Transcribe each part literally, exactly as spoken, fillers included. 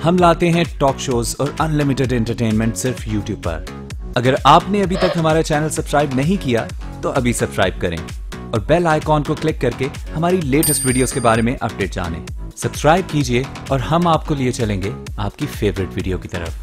ہم لاتے ہیں ٹاک شوز اور انلمیٹڈ انٹرٹینمنٹ صرف یوٹیوب پر۔ اگر آپ نے ابھی تک ہمارا چینل سبسکرائب نہیں کیا تو ابھی سبسکرائب کریں اور بیل آئیکن کو کلک کر کے ہماری لیٹسٹ ویڈیوز کے بارے میں اپڈیٹ جانیں۔ سبسکرائب کیجئے اور ہم آپ کو لیے چلیں گے آپ کی فیورٹ ویڈیو کی طرف۔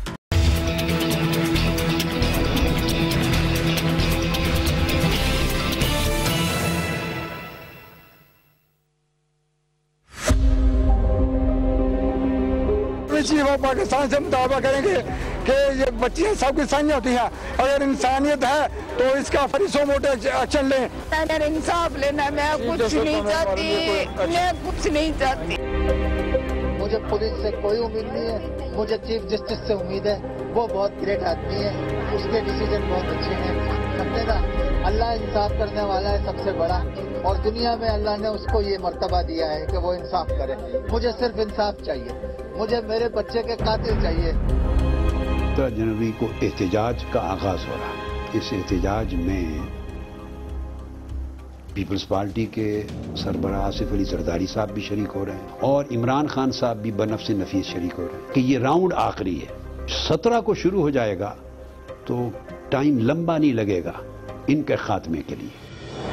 وہ پاکستان سے مطالبہ کریں گے کہ یہ بچیاں سب کی انسانیت ہوتی ہیں، اگر انسانیت ہے تو اس کا فریسو موٹے ایکشن لیں۔ اگر انصاف لینا، میں کچھ نہیں چاہتی، میں کچھ نہیں چاہتی۔ مجھے پولیس سے کوئی امید نہیں ہے، مجھے چیف جسٹس سے امید ہے، وہ بہت گریٹ آدمی ہے، اس کے ڈیسیجن بہت اچھے ہیں۔ سمجھے نا، اللہ انصاف کرنے والا ہے سب سے بڑا، اور دنیا میں اللہ نے اس کو یہ مرتبہ دیا ہے کہ وہ انصاف کرے۔ مجھے صرف انصاف چاہیے، مجھے میرے بچے کے قاتل چاہیے۔ سترہ جنوری کو احتجاج کا آغاز ہو رہا ہے۔ اس احتجاج میں پیپلز پارٹی کے سربراہ آصف علی زرداری صاحب بھی شریک ہو رہے ہیں اور عمران خان صاحب بھی بنفس نفیس شریک ہو رہے ہیں کہ یہ راؤنڈ آخری ہے۔ سترہ کو شروع ہو جائے گا تو ٹائم لمبا نہیں لگے گا ان کے خاتمے کے لیے۔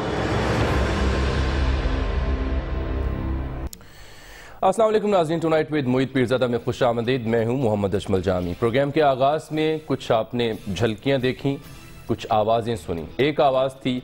السلام علیکم ناظرین، ٹونائٹ ود موید پیرزادہ میں خوش آمدید۔ میں ہوں محمد اشمل جامی۔ پروگرام کے آغاز میں کچھ آپ نے جھلکیاں دیکھیں، کچھ آوازیں سنیں۔ ایک آواز تھی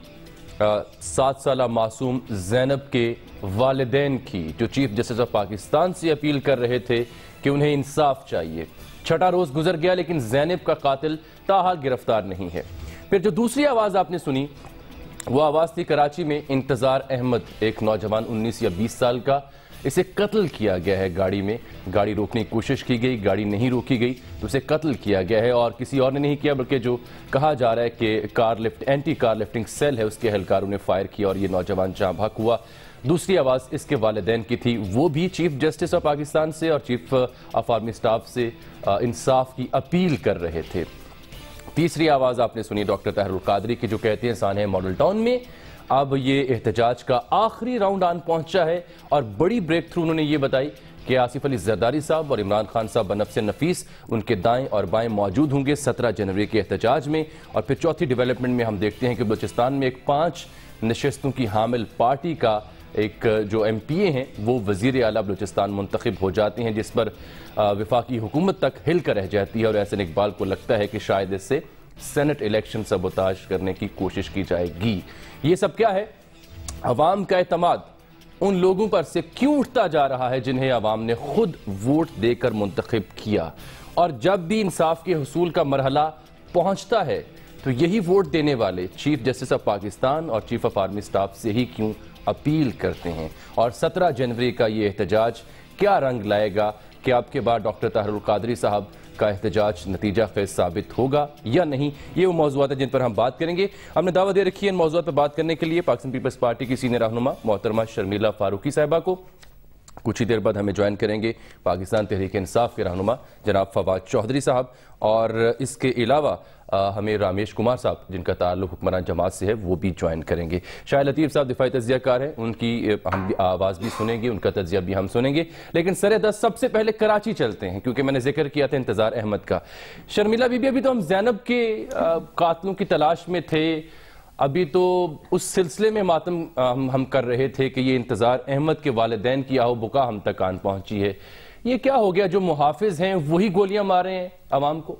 سات سالہ معصوم زینب کے والدین کی، جو چیف جسٹس آف پاکستان سے اپیل کر رہے تھے کہ انہیں انصاف چاہیے۔ چھٹا روز گزر گیا لیکن زینب کا قاتل تاحال گرفتار نہیں ہے۔ پھر جو دوسری آواز آپ نے سنی وہ آواز تھی کراچی میں انتظار احمد، ایک نوجوان انیس یا بیس سال کا، اسے قتل کیا گیا ہے۔ گاڑی میں گاڑی روکنے کی کوشش کی گئی، گاڑی نہیں روکی گئی تو اسے قتل کیا گیا ہے، اور کسی اور نے نہیں کیا بلکہ جو کہا جا رہا ہے کہ car lift anti car lifting cell ہے اس کے اہلکاروں نے فائر کیا اور یہ نوجوان جاں بحق ہوا۔ دوسری آواز اس کے والدین کی تھی، وہ بھی چیف جسٹس آف پاکستان سے اور چیف آف آرمی سٹاف سے انصاف کی اپیل کر رہے تھے۔ تیسری آواز آپ نے سنی ڈاکٹر طاہر القادری کی، جو کہتے ہیں سانحہ ماڈل ٹاؤن میں اب یہ احتجاج کا آخری راؤنڈ آن پہنچا ہے، اور بڑی بریک تھرو انہوں نے یہ بتائی کہ آصف علی زرداری صاحب اور عمران خان صاحب بنفس نفیس ان کے دائیں اور بائیں موجود ہوں گے سترہ جنوری کے احتجاج میں۔ اور پھر چوتھی ڈیولپمنٹ میں ہم دیکھتے ہیں کہ بلوچستان میں ایک پانچ نشستوں کی حامل پارٹی کا ایک جو ایم پی اے ہیں وہ وزیر اعلیٰ بلوچستان منتخب ہو جاتے ہیں، جس پر وفاقی حکومت تک ہل کر رہ جاتی ہے، اور احسن اقبال کو لگتا ہے کہ شاید اس سے سینٹ الیکشن سبوتاژ کرنے کی کوشش کی جائے گی۔ یہ سب کیا ہے؟ عوام کا اعتماد ان لوگوں پر سے کیوں اٹھتا جا رہا ہے جنہیں عوام نے خود ووٹ دے کر منتخب کیا، اور جب بھی انصاف کے حصول کا مرحلہ پہنچتا ہے تو یہی ووٹ دینے والے چیف جسٹس آف پاکستان اور چیف آف آرمی سٹاف سے ہی کیوں اپیل کرتے ہیں۔ اور سترہ جنوری کا یہ احتجاج کیا رنگ لائے گا؟ کہ آپ کے بعد ڈاکٹر طاہر القادری صاحب کا احتجاج نتیجہ خیز ثابت ہوگا یا نہیں؟ یہ وہ موضوعات ہیں جن پر ہم بات کریں گے۔ ہم نے دعوت دے رکھی ہے ان موضوعات پر بات کرنے کے لیے پاکستان پیپلز پارٹی کی سینئر رہنما محترمہ شرمیلا فاروقی صاحبہ کو۔ کچھ ہی دیر بعد ہمیں جوائن کریں گے پاکستان تحریک انصاف کے رہنما جناب فواد چودھری صاحب، اور اس کے علاوہ ہمیں رامیش کمار صاحب جن کا تعلق حکمران جماعت سے ہے وہ بھی جوائن کریں گے۔ شاہ لطیف صاحب دفاعی تجزیہ کار ہیں، ان کی ہم آواز بھی سنیں گے، ان کا تجزیہ بھی ہم سنیں گے، لیکن سر دست سب سے پہلے کراچی چلتے ہیں کیونکہ میں نے ذکر کیا تھا انتظار احمد کا۔ شرمیلا بی بی، ابھی تو ہم زینب کے قاتلوں کی تلاش میں تھے، ابھی تو اس سلسلے میں ماتم ہم کر رہے تھے کہ یہ انتظار احمد کے والدین کی آہو بکا ہم تک آن پہنچی ہے۔ یہ کیا ہو گیا؟ جو محافظ ہیں وہی گولیاں مار رہے ہیں عوام کو؟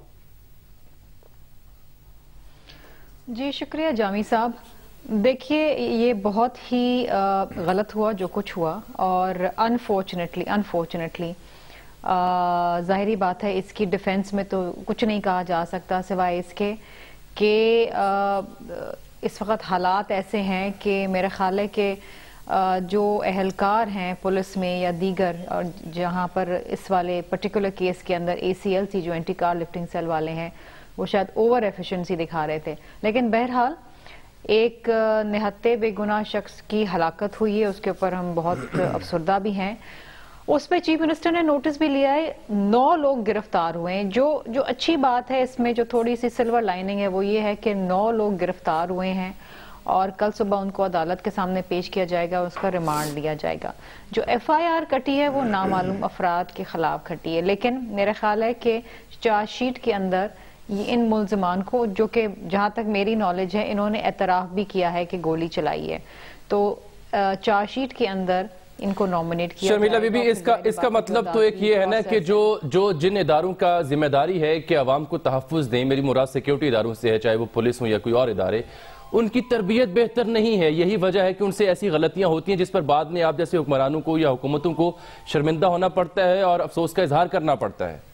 جی شکریہ جامی صاحب۔ دیکھیے یہ بہت ہی غلط ہوا جو کچھ ہوا، اور انفارچونیٹلی انفارچونیٹلی ظاہری بات ہے اس کی ڈیفنس میں تو کچھ نہیں کہا جا سکتا سوائے اس کے کہ اس وقت حالات ایسے ہیں کہ میرا خیال ہے کہ جو اہلکار ہیں پولیس میں یا دیگر، اور جہاں پر اس والے پرٹیکولر کیس کے اندر اے سی ایل سی جو اینٹی کار لفٹنگ سیل والے ہیں وہ شاید اوور ایفیشنسی دکھا رہے تھے، لیکن بہرحال ایک نہتے بے گناہ شخص کی ہلاکت ہوئی ہے، اس کے اوپر ہم بہت افسردہ بھی ہیں۔ اس پہ چیف منسٹر نے نوٹس بھی لیا ہے، نو لوگ گرفتار ہوئے ہیں۔ جو جو اچھی بات ہے اس میں، جو تھوڑی سی سلور لائننگ ہے وہ یہ ہے کہ نو لوگ گرفتار ہوئے ہیں، اور کل صبح ان کو عدالت کے سامنے پیش کیا جائے گا, اس کا ریمانڈ لیا جائے گا. جو ایف آئی آر کٹی ہے وہ نامعلوم افراد کے خلاف کٹی ہے, لیکن میرا خیال ہے کہ چارج شیٹ کے اندر ان ملزمان کو, جو کہ جہاں تک میری نالج ہے انہوں نے اعتراف بھی کیا ہے کہ گولی چلائی ہے, تو چارج شیٹ کے اندر ان کو نومینیٹ کیا. شرمیلا بی بی, اس کا اس کا مطلب تو ایک یہ ہے نا کہ جو جو جن اداروں کا ذمہ داری ہے کہ عوام کو تحفظ دیں, میری مراد سیکیورٹی اداروں سے ہے, چاہے وہ پولیس ہوں یا کوئی اور ادارے, ان کی تربیت بہتر نہیں ہے. یہی وجہ ہے کہ ان سے ایسی غلطیاں ہوتی ہیں جس پر بعد میں آپ جیسے حکمرانوں کو یا حکومتوں کو شرمندہ ہونا پڑتا ہے اور افسوس کا اظہار کرنا پڑتا ہے.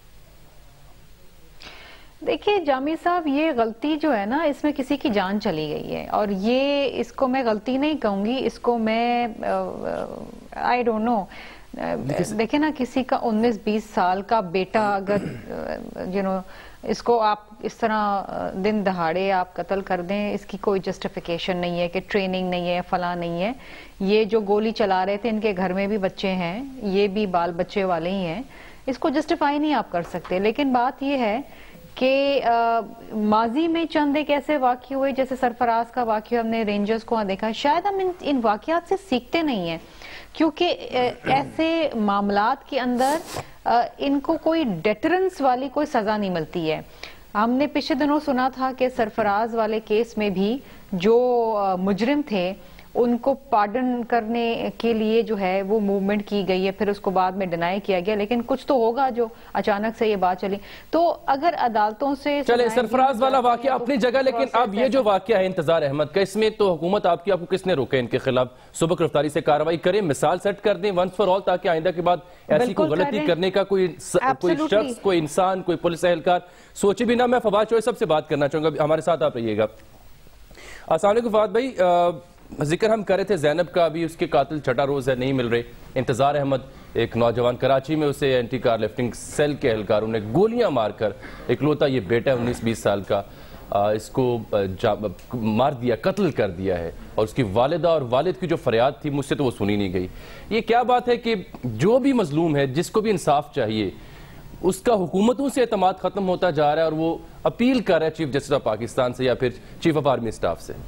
دیکھیے جامی صاحب, یہ غلطی جو ہے نا اس میں کسی کی جان چلی گئی ہے, اور یہ اس کو میں غلطی نہیں کہوں گی, اس کو میں آئی ڈونٹ نو, دیکھیں نا کسی کا انیس بیس سال کا بیٹا اگر یو نو اس کو آپ اس طرح دن دہاڑے آپ قتل کر دیں, اس کی کوئی جسٹیفیکیشن نہیں ہے کہ ٹریننگ نہیں ہے, فلاں نہیں ہے. یہ جو گولی چلا رہے تھے ان کے گھر میں بھی بچے ہیں, یہ بھی بال بچے والے ہی ہیں, اس کو جسٹیفائی نہیں آپ کر سکتے. لیکن بات یہ ہے کہ ماضی میں چند ایک ایسے واقعے ہوئے جیسے سرفراز کا واقعہ, ہم نے رینجرز کو دیکھا, شاید ہم ان, ان واقعات سے سیکھتے نہیں ہیں, کیونکہ ایسے معاملات کے اندر ان کو کوئی ڈیٹرنس والی کوئی سزا نہیں ملتی ہے. ہم نے پچھلے دنوں سنا تھا کہ سرفراز والے کیس میں بھی جو مجرم تھے ان کو پارڈن کرنے کے لیے جو ہے وہ موومنٹ کی گئی ہے, پھر اس کو بعد میں ڈینائی کیا گیا, لیکن کچھ تو ہوگا جو اچانک سے یہ بات چلی. تو اگر عدالتوں سے چلے سرفراز والا واقعہ اپنی جگہ, لیکن اب یہ جو واقعہ ہے انتظار احمد کا, اس میں تو حکومت آپ کی, آپ کو کس نے روکے ان کے خلاف سبک رفتاری سے کارروائی کریں, مثال سیٹ کر دیں ونس فار آل, تاکہ آئندہ کے بعد ایسی کوئی غلطی کرنے کا کوئی کوئی شخص, کوئی انسان, کوئی پولیس اہلکار سوچے بھی نہ. میں فواد چوہے سب سے بات کرنا چاہوں گا, ہمارے ساتھ آپ رہیے گا. السلام علیکم فواد بھائی, ذکر ہم کر رہے تھے زینب کا, بھی اس کے قاتل چھٹا روز ہے, نہیں مل رہے. انتظار احمد ایک نوجوان, کراچی میں اسے اینٹی کار لفٹنگ سیل کے اہلکاروں نے گولیاں مار کر, اکلوتا یہ بیٹا انیس بیس سال کا, اس کو مار دیا, قتل کر دیا ہے, اور اس کی والدہ اور والد کی جو فریاد تھی مجھ سے تو وہ سنی نہیں گئی. یہ کیا بات ہے کہ جو بھی مظلوم ہے, جس کو بھی انصاف چاہیے, اس کا حکومتوں سے اعتماد ختم ہوتا جا رہا ہے, اور وہ اپیل کر رہا ہے چیف جسٹس آف پاکستان سے یا پھر چیف آف آرمی اسٹاف سے.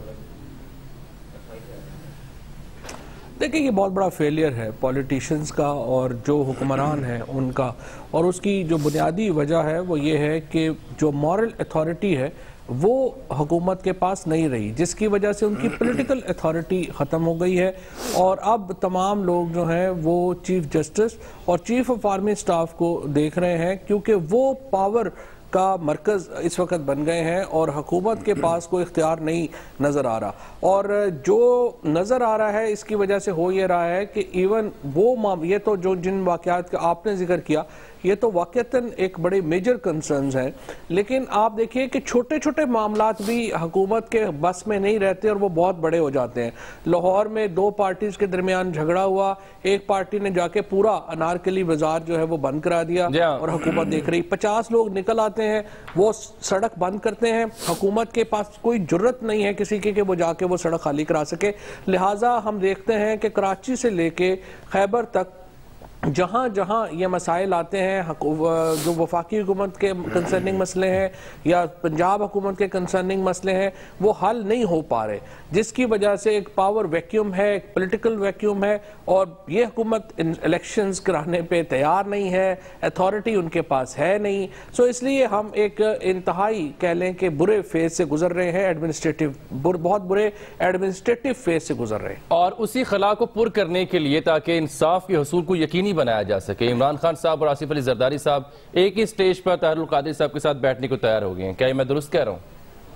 دیکھیں یہ بہت بڑا فیلئر ہے پولیٹیشنز کا اور جو حکمران ہیں ان کا, اور اس کی جو بنیادی وجہ ہے وہ یہ ہے کہ جو مورل اتھارٹی ہے وہ حکومت کے پاس نہیں رہی, جس کی وجہ سے ان کی پولیٹیکل اتھارٹی ختم ہو گئی ہے. اور اب تمام لوگ جو ہیں وہ چیف جسٹس اور چیف آف آرمی اسٹاف کو دیکھ رہے ہیں, کیونکہ وہ پاور کا مرکز اس وقت بن گئے ہیں اور حکومت کے پاس کوئی اختیار نہیں نظر آ رہا. اور جو نظر آ رہا ہے اس کی وجہ سے ہو یہ رہا ہے کہ ایون وہ یہ تو جو جن واقعات کا آپ نے ذکر کیا یہ تو واقعتاً ایک بڑے میجر کنسرنز ہیں, لیکن آپ دیکھیے کہ چھوٹے چھوٹے معاملات بھی حکومت کے بس میں نہیں رہتے اور وہ بہت بڑے ہو جاتے ہیں. لاہور میں دو پارٹیز کے درمیان جھگڑا ہوا, ایک پارٹی نے جا کے پورا انارکلی بازار جو ہے وہ بند کرا دیا اور حکومت دیکھ رہی, پچاس لوگ نکل آتے ہیں, وہ سڑک بند کرتے ہیں, حکومت کے پاس کوئی جرت نہیں ہے کسی کی کہ وہ جا کے وہ سڑک خالی کرا سکے. لہٰذا ہم دیکھتے ہیں کہ کراچی سے لے کے خیبر تک جہاں جہاں یہ مسائل آتے ہیں, جو وفاقی حکومت کے کنسرننگ مسئلے ہیں یا پنجاب حکومت کے کنسرننگ مسئلے ہیں, وہ حل نہیں ہو پا رہے, جس کی وجہ سے ایک پاور ویکیوم ہے, ایک پولیٹیکل ویکیوم ہے, اور یہ حکومت الیکشنز کرانے پہ تیار نہیں ہے, اتھارٹی ان کے پاس ہے نہیں. سو اس لیے ہم ایک انتہائی کہہ لیں کہ برے فیز سے گزر رہے ہیں, ایڈمنسٹریٹو بہت برے ایڈمنسٹریٹو فیز سے گزر رہے ہیں. اور اسی خلا کو پر کرنے کے لیے تاکہ انصاف کے حصول کو یقینی بنایا جا سکے, عمران خان صاحب اور آصف علی زرداری صاحب ایک ہی سٹیج پر طاہر القادری صاحب کے ساتھ بیٹھنے کو تیار ہو گئے ہیں. کیا یہ میں درست کہہ رہا ہوں؟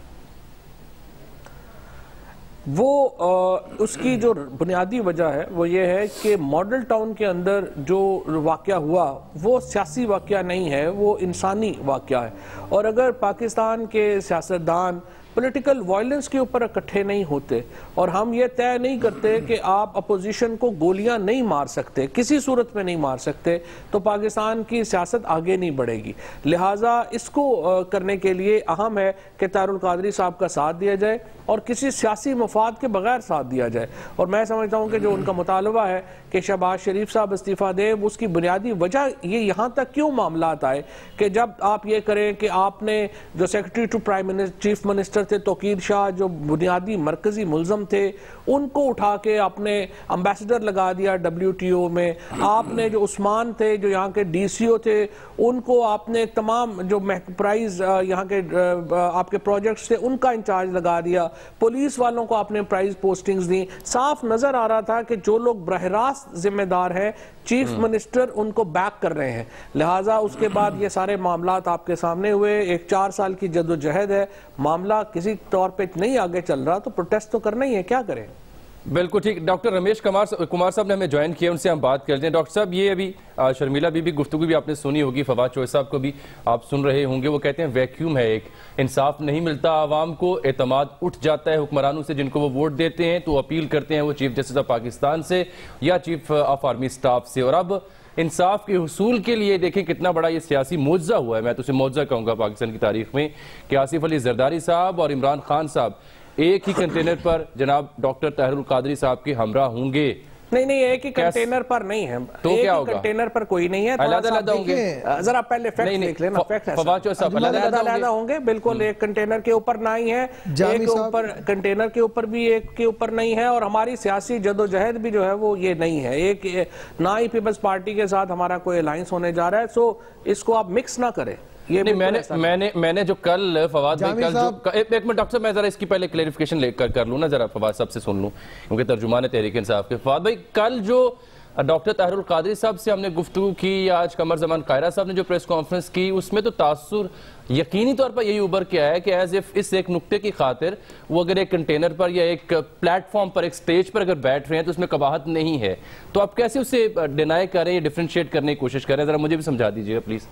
وہ اس کی جو بنیادی وجہ ہے وہ یہ ہے کہ ماڈل ٹاؤن کے اندر جو واقعہ ہوا وہ سیاسی واقعہ نہیں ہے, وہ انسانی واقعہ ہے. اور اگر پاکستان کے سیاستدان پولیٹیکل وائلنس کے اوپر اکٹھے نہیں ہوتے اور ہم یہ طے نہیں کرتے کہ آپ اپوزیشن کو گولیاں نہیں مار سکتے, کسی صورت میں نہیں مار سکتے, تو پاکستان کی سیاست آگے نہیں بڑھے گی. لہٰذا اس کو کرنے کے لیے اہم ہے کہ طاہر القادری صاحب کا ساتھ دیا جائے اور کسی سیاسی مفاد کے بغیر ساتھ دیا جائے. اور میں سمجھتا ہوں کہ جو ان کا مطالبہ ہے کہ شہباز شریف صاحب استعفیٰ دیں, اس کی بنیادی وجہ یہ یہاں تک کیوں معاملات آئے کہ جب آپ یہ کریں کہ آپ نے جو secretary to prime minister chief minister تھے توقیر شاہ جو بنیادی مرکزی ملزم تھے ان کو اٹھا کے اپنے امبیسڈر لگا دیا ڈبلیو ٹی او میں. آپ نے جو عثمان تھے جو یہاں کے ڈی سی او تھے ان کو آپ نے تمام جو پرائز یہاں کے آپ کے پروجیکٹس تھے ان کا انچارج لگا دیا. پولیس والوں کو آپ نے پرائز پوسٹنگز دی. صاف نظر آ رہا تھا کہ جو لوگ براہ راست ذمہ دار ہیں چیف منسٹر ان کو بیک کر رہے ہیں. لہٰذا اس کے بعد یہ سارے معاملات آپ کے سامنے ہوئے. ایک چار سال کی جد و جہد ہے, معاملہ کسی طور پہ نہیں آگے چل رہا تو پروٹیسٹ تو کرنا ہی ہے, کیا کریں. بالکل ٹھیک. ڈاکٹر رمیش کمار صاحب نے ہمیں جوائن کیا, ان سے ہم بات کرتے ہیں. ڈاکٹر صاحب یہ ابھی شرمیلا بی بی گفتگو بھی آپ نے سنی ہوگی, فواد چوہے صاحب کو بھی آپ سن رہے ہوں گے. وہ کہتے ہیں ویکیوم ہے, ایک انصاف نہیں ملتا عوام کو, اعتماد اٹھ جاتا ہے حکمرانوں سے جن کو وہ ووٹ دیتے ہیں, تو اپیل کرتے ہیں وہ چیف جسٹس آف پاکستان سے یا چیف آف آرمی سٹاف سے. اور اب انصاف کے حصول کے لیے دیکھیں کتنا بڑا یہ سیاسی معجزہ ہوا ہے, میں تو اسے معجزہ کہوں گا پاکستان کی تاریخ میں, کہ آصف علی زرداری صاحب اور عمران خان صاحب ایک ہی کنٹینر پر جناب ڈاکٹر طاہر القادری صاحب کے ہمراہ ہوں گے. نہیں نہیں ایک ہی کنٹینر پر نہیں ہے, تو ایک کیا ہی ہوگا, کنٹینر پر کوئی نہیں ہے, علیحدہ علیحدہ ہوں گے. ذرا پہلے فیکٹ دیکھ لینا, فیکٹ ہے فواد چوہے صاحب علیحدہ علیحدہ ہوں گے, بالکل ایک کنٹینر کے اوپر نہیں ہے, ایک اوپر کنٹینر کے اوپر بھی ایک کے اوپر نہیں ہے. اور ہماری سیاسی جدوجہد بھی جو ہے وہ یہ نہیں ہے, ایک نہ ہی پیپلز پارٹی کے ساتھ ہمارا کوئی الائنس ہونے جا رہا ہے. سو اس کو آپ مکس نہ کریں. میں نے جو کل فواد بھائی کل جو ایک منٹ ڈاکٹر صاحب میں ذرا اس کی پہلے کلیریفیکیشن لے کر کر لوں نا, ذرا فواد صاحب سے سن لوں کیونکہ ترجمان تحریک انصاف کے. فواد بھائی کل جو ڈاکٹر طاہر القادری صاحب سے ہم نے گفتگو کی, یا آج قمر زمان قاہرہ صاحب نے جو پریس کانفرنس کی, اس میں تو تاثر یقینی طور پر یہی ابھر کے آیا ہے کہ ایز اف اس ایک نقطے کی خاطر وہ اگر ایک کنٹینر پر یا ایک پلیٹ فارم پر, ایک سٹیج پر اگر بیٹھ رہے ہیں تو اس میں قباحت نہیں ہے. تو آپ کیسے اسے ڈینائی کر رہے ہیں یا ڈیفرینشیٹ کرنے کی کوشش کر رہے ہیں, ذرا مجھے بھی سمجھا دیجیے گا پلیز.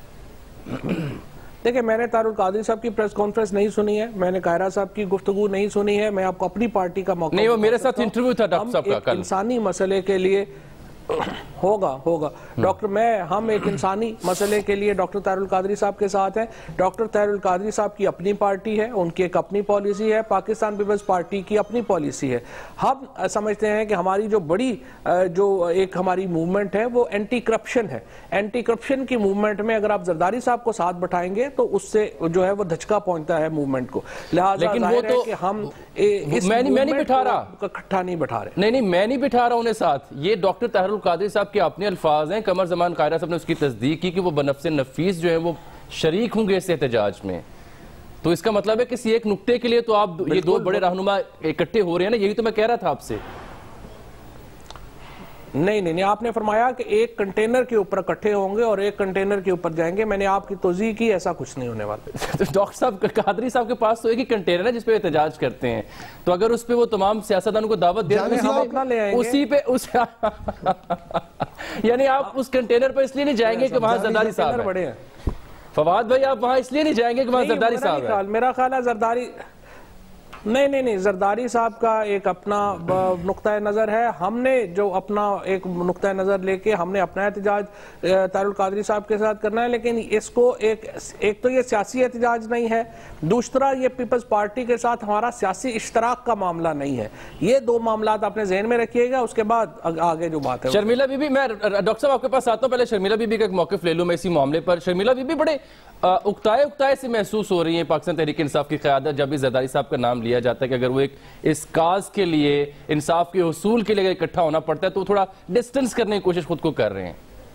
دیکھیں میں نے طاہر القادری صاحب کی پریس کانفرنس نہیں سنی ہے, میں نے قاہرہ صاحب کی گفتگو نہیں سنی ہے. میں آپ کو اپنی پارٹی کا موقع نہیں, وہ میرے ساتھ انٹرویو تھا ڈاکٹر صاحب کا کل. انسانی مسئلے کے لیے ہوگا ہوگا ڈاکٹر, میں ہم ایک انسانی مسئلے کے لیے ڈاکٹر طاہر القادری صاحب کے ساتھ ہیں. ڈاکٹر طاہر القادری صاحب کی اپنی پارٹی ہے, ان کی ایک اپنی پالیسی ہے, پاکستان پیپلز پارٹی کی اپنی پالیسی ہے. ہم سمجھتے ہیں کہ ہماری جو بڑی جو ایک ہماری موومنٹ ہے وہ اینٹی کرپشن ہے. اینٹی کرپشن کی موومنٹ میں اگر آپ زرداری صاحب کو ساتھ بٹھائیں گے تو اس سے جو ہے وہ دھچکا پہنچتا ہے موومنٹ کو. لہٰذا ظاہر ہے کہ ہم میں نہیں بٹھا رہا, اکٹھا نہیں بٹھا رہے. نہیں نہیں میں نہیں بٹھا رہا انہیں ساتھ. یہ ڈاکٹر طاہر القادری صاحب کے اپنے الفاظ ہیں. قمر زمان قاہرہ صاحب نے اس کی تصدیق کی کہ وہ بنفس نفیس جو ہیں وہ شریک ہوں گے اس احتجاج میں. تو اس کا مطلب ہے کسی ایک نقطے کے لیے تو آپ یہ دو بڑے رہنما اکٹھے ہو رہے ہیں نا, یہی تو میں کہہ رہا تھا آپ سے. نہیں نہیں آپ نے فرمایا کہ ایک کنٹینر کے اوپر اکٹھے ہوں گے اور ایک کنٹینر کے اوپر جائیں گے. میں نے آپ کی توضیح کی, ایسا کچھ نہیں ہونے والا. ڈاکٹر صاحب قادری صاحب کے پاس تو ایک ہی کنٹینر ہے جس پہ احتجاج کرتے ہیں, تو اگر اس پہ وہ تمام سیاستدانوں کو دعوت دے اسی پہ اس یعنی آپ اس کنٹینر پہ اس لیے نہیں جائیں گے کہ وہاں زرداری صاحب ہے. فواد بھائی آپ وہاں اس لیے نہیں جائیں گے کہ وہاں زرداری صاحب ہے. میرا خیال ہے زرداری نہیں نہیں نہیں زرداری صاحب کا ایک اپنا نقطہ نظر ہے. ہم نے جو اپنا ایک نقطہ نظر لے کے ہم نے اپنا احتجاج طاہر القادری صاحب کے ساتھ کرنا ہے, لیکن اس کو ایک ایک تو یہ سیاسی احتجاج نہیں ہے, دوسرا یہ پیپلز پارٹی کے ساتھ ہمارا سیاسی اشتراک کا معاملہ نہیں ہے. یہ دو معاملات اپنے ذہن میں رکھیے گا, اس کے بعد آگے جو بات ہے. شرمیلا بی بی, میں ڈاکٹر صاحب آپ کے پاس آتا ہوں, پہلے شرمیلا بی بی کا ایک موقف لے لوں میں اسی معاملے پر. شرمیلا بی بی بڑے اکتائے اکتائے سے محسوس ہو رہی ہیں پاکستان تحریک انصاف کی قیادت جب بھی زرداری صاحب کا نام لیا جاتا ہے کہ اگر وہ ایک اس کاز کے لیے, انصاف کے حصول کے لیے اکٹھا ہونا پڑتا ہے تو تھوڑا ڈسٹنس کرنے کی کوشش خود کو کر رہے ہیں.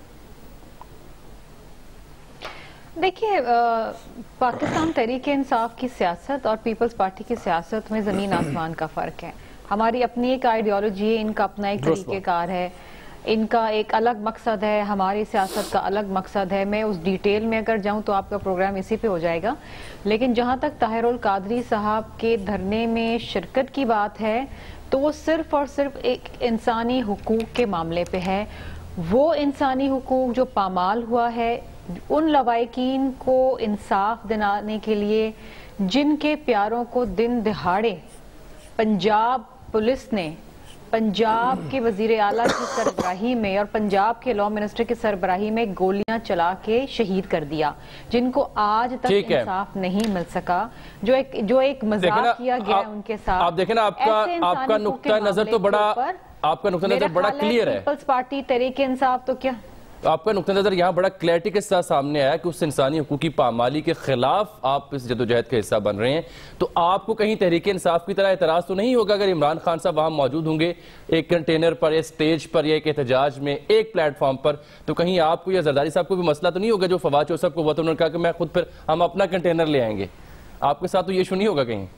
دیکھیے پاکستان تحریک انصاف کی سیاست اور پیپلز پارٹی کی سیاست میں زمین آسمان کا فرق ہے. ہماری اپنی ایک آئیڈیالوجی ہے, ان کا اپنا ایک طریقہ کار ہے, ان کا ایک الگ مقصد ہے, ہماری سیاست کا الگ مقصد ہے. میں اس ڈیٹیل میں اگر جاؤں تو آپ کا پروگرام اسی پہ ہو جائے گا, لیکن جہاں تک طاہر القادری صاحب کے دھرنے میں شرکت کی بات ہے تو وہ صرف اور صرف ایک انسانی حقوق کے معاملے پہ ہے. وہ انسانی حقوق جو پامال ہوا ہے, ان لواحقین کو انصاف دلانے کے لیے جن کے پیاروں کو دن دہاڑے پنجاب پولیس نے پنجاب کے وزیر اعلیٰ کی سربراہی میں اور پنجاب کے لا منسٹر کی سربراہی میں گولیاں چلا کے شہید کر دیا, جن کو آج تک انصاف نہیں مل سکا, جو ایک جو ایک مذاق کیا گیا ان کے ساتھ. آپ دیکھیں نا, آپ کا آپ کا نقطہ نظر تو بڑا آپ کا نقطہ نظر بڑا کلیئر ہے. پیپلز پارٹی تحریک انصاف تو کیا آپ کا نقطہ نظر یہاں بڑا کلیئرٹی کے ساتھ سامنے آیا کہ اس انسانی حقوق کی پامالی کے خلاف آپ اس جدوجہد کا حصہ بن رہے ہیں، تو آپ کو کہیں تحریک انصاف کی طرح اعتراض تو نہیں ہوگا اگر عمران خان صاحب وہاں موجود ہوں گے ایک کنٹینر پر یا اسٹیج پر یا ایک احتجاج میں ایک پلیٹ فارم پر، تو کہیں آپ کو یا زرداری صاحب کو بھی مسئلہ تو نہیں ہوگا جو فواد چودھری صاحب کو ہوا تو انہوں نے کہا کہ میں خود پھر ہم اپنا کنٹینر لے آئیں گے، آپ کے ساتھ تو یہ ایشو نہیں ہوگا کہیں؟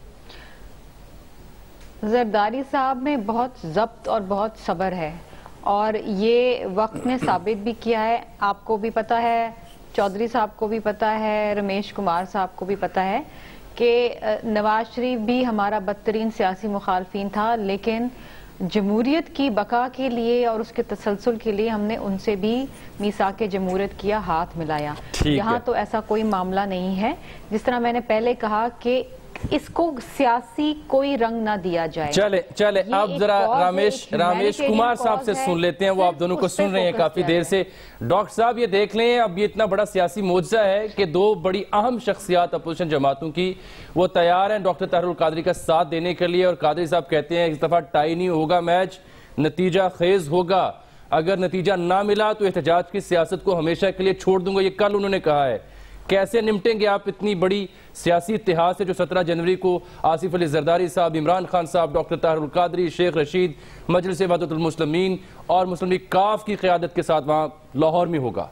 زرداری صاحب میں بہت ضبط اور بہت صبر ہے، اور یہ وقت نے ثابت بھی کیا ہے، آپ کو بھی پتا ہے، چودھری صاحب کو بھی پتا ہے، رمیش کمار صاحب کو بھی پتا ہے کہ نواز شریف بھی ہمارا بدترین سیاسی مخالفین تھا، لیکن جمہوریت کی بقا کے لیے اور اس کے تسلسل کے لیے ہم نے ان سے بھی میثاق جمہوریت کیا، ہاتھ ملایا۔ یہاں تو ایسا کوئی معاملہ نہیں ہے، جس طرح میں نے پہلے کہا کہ اس کو سیاسی کوئی رنگ نہ دیا جائے۔ چلے چلے آپ ذرا رامیش رامیش کمار صاحب سے سن لیتے ہیں، وہ آپ دونوں کو سن رہے ہیں کافی دیر سے۔ ڈاکٹر صاحب یہ دیکھ لیں، اب یہ اتنا بڑا سیاسی معجزہ ہے کہ دو بڑی اہم شخصیات اپوزیشن جماعتوں کی وہ تیار ہیں ڈاکٹر طاہر القادری کا ساتھ دینے کے لیے، اور قادری صاحب کہتے ہیں اس دفعہ ٹائی نہیں ہوگا، میچ نتیجہ خیز ہوگا، اگر نتیجہ نہ ملا تو احتجاج کی سیاست کو ہمیشہ کے لیے چھوڑ دوں گا، یہ کل انہوں نے کہا ہے۔ کیسے نمٹیں گے آپ اتنی بڑی سیاسی اتحاد سے جو سترہ جنوری کو آصف علی زرداری صاحب، عمران خان صاحب، ڈاکٹر طاہر القادری، شیخ رشید، مجلس وحدت المسلمین اور مسلم لیگ کاف کی قیادت کے ساتھ وہاں لاہور میں ہوگا؟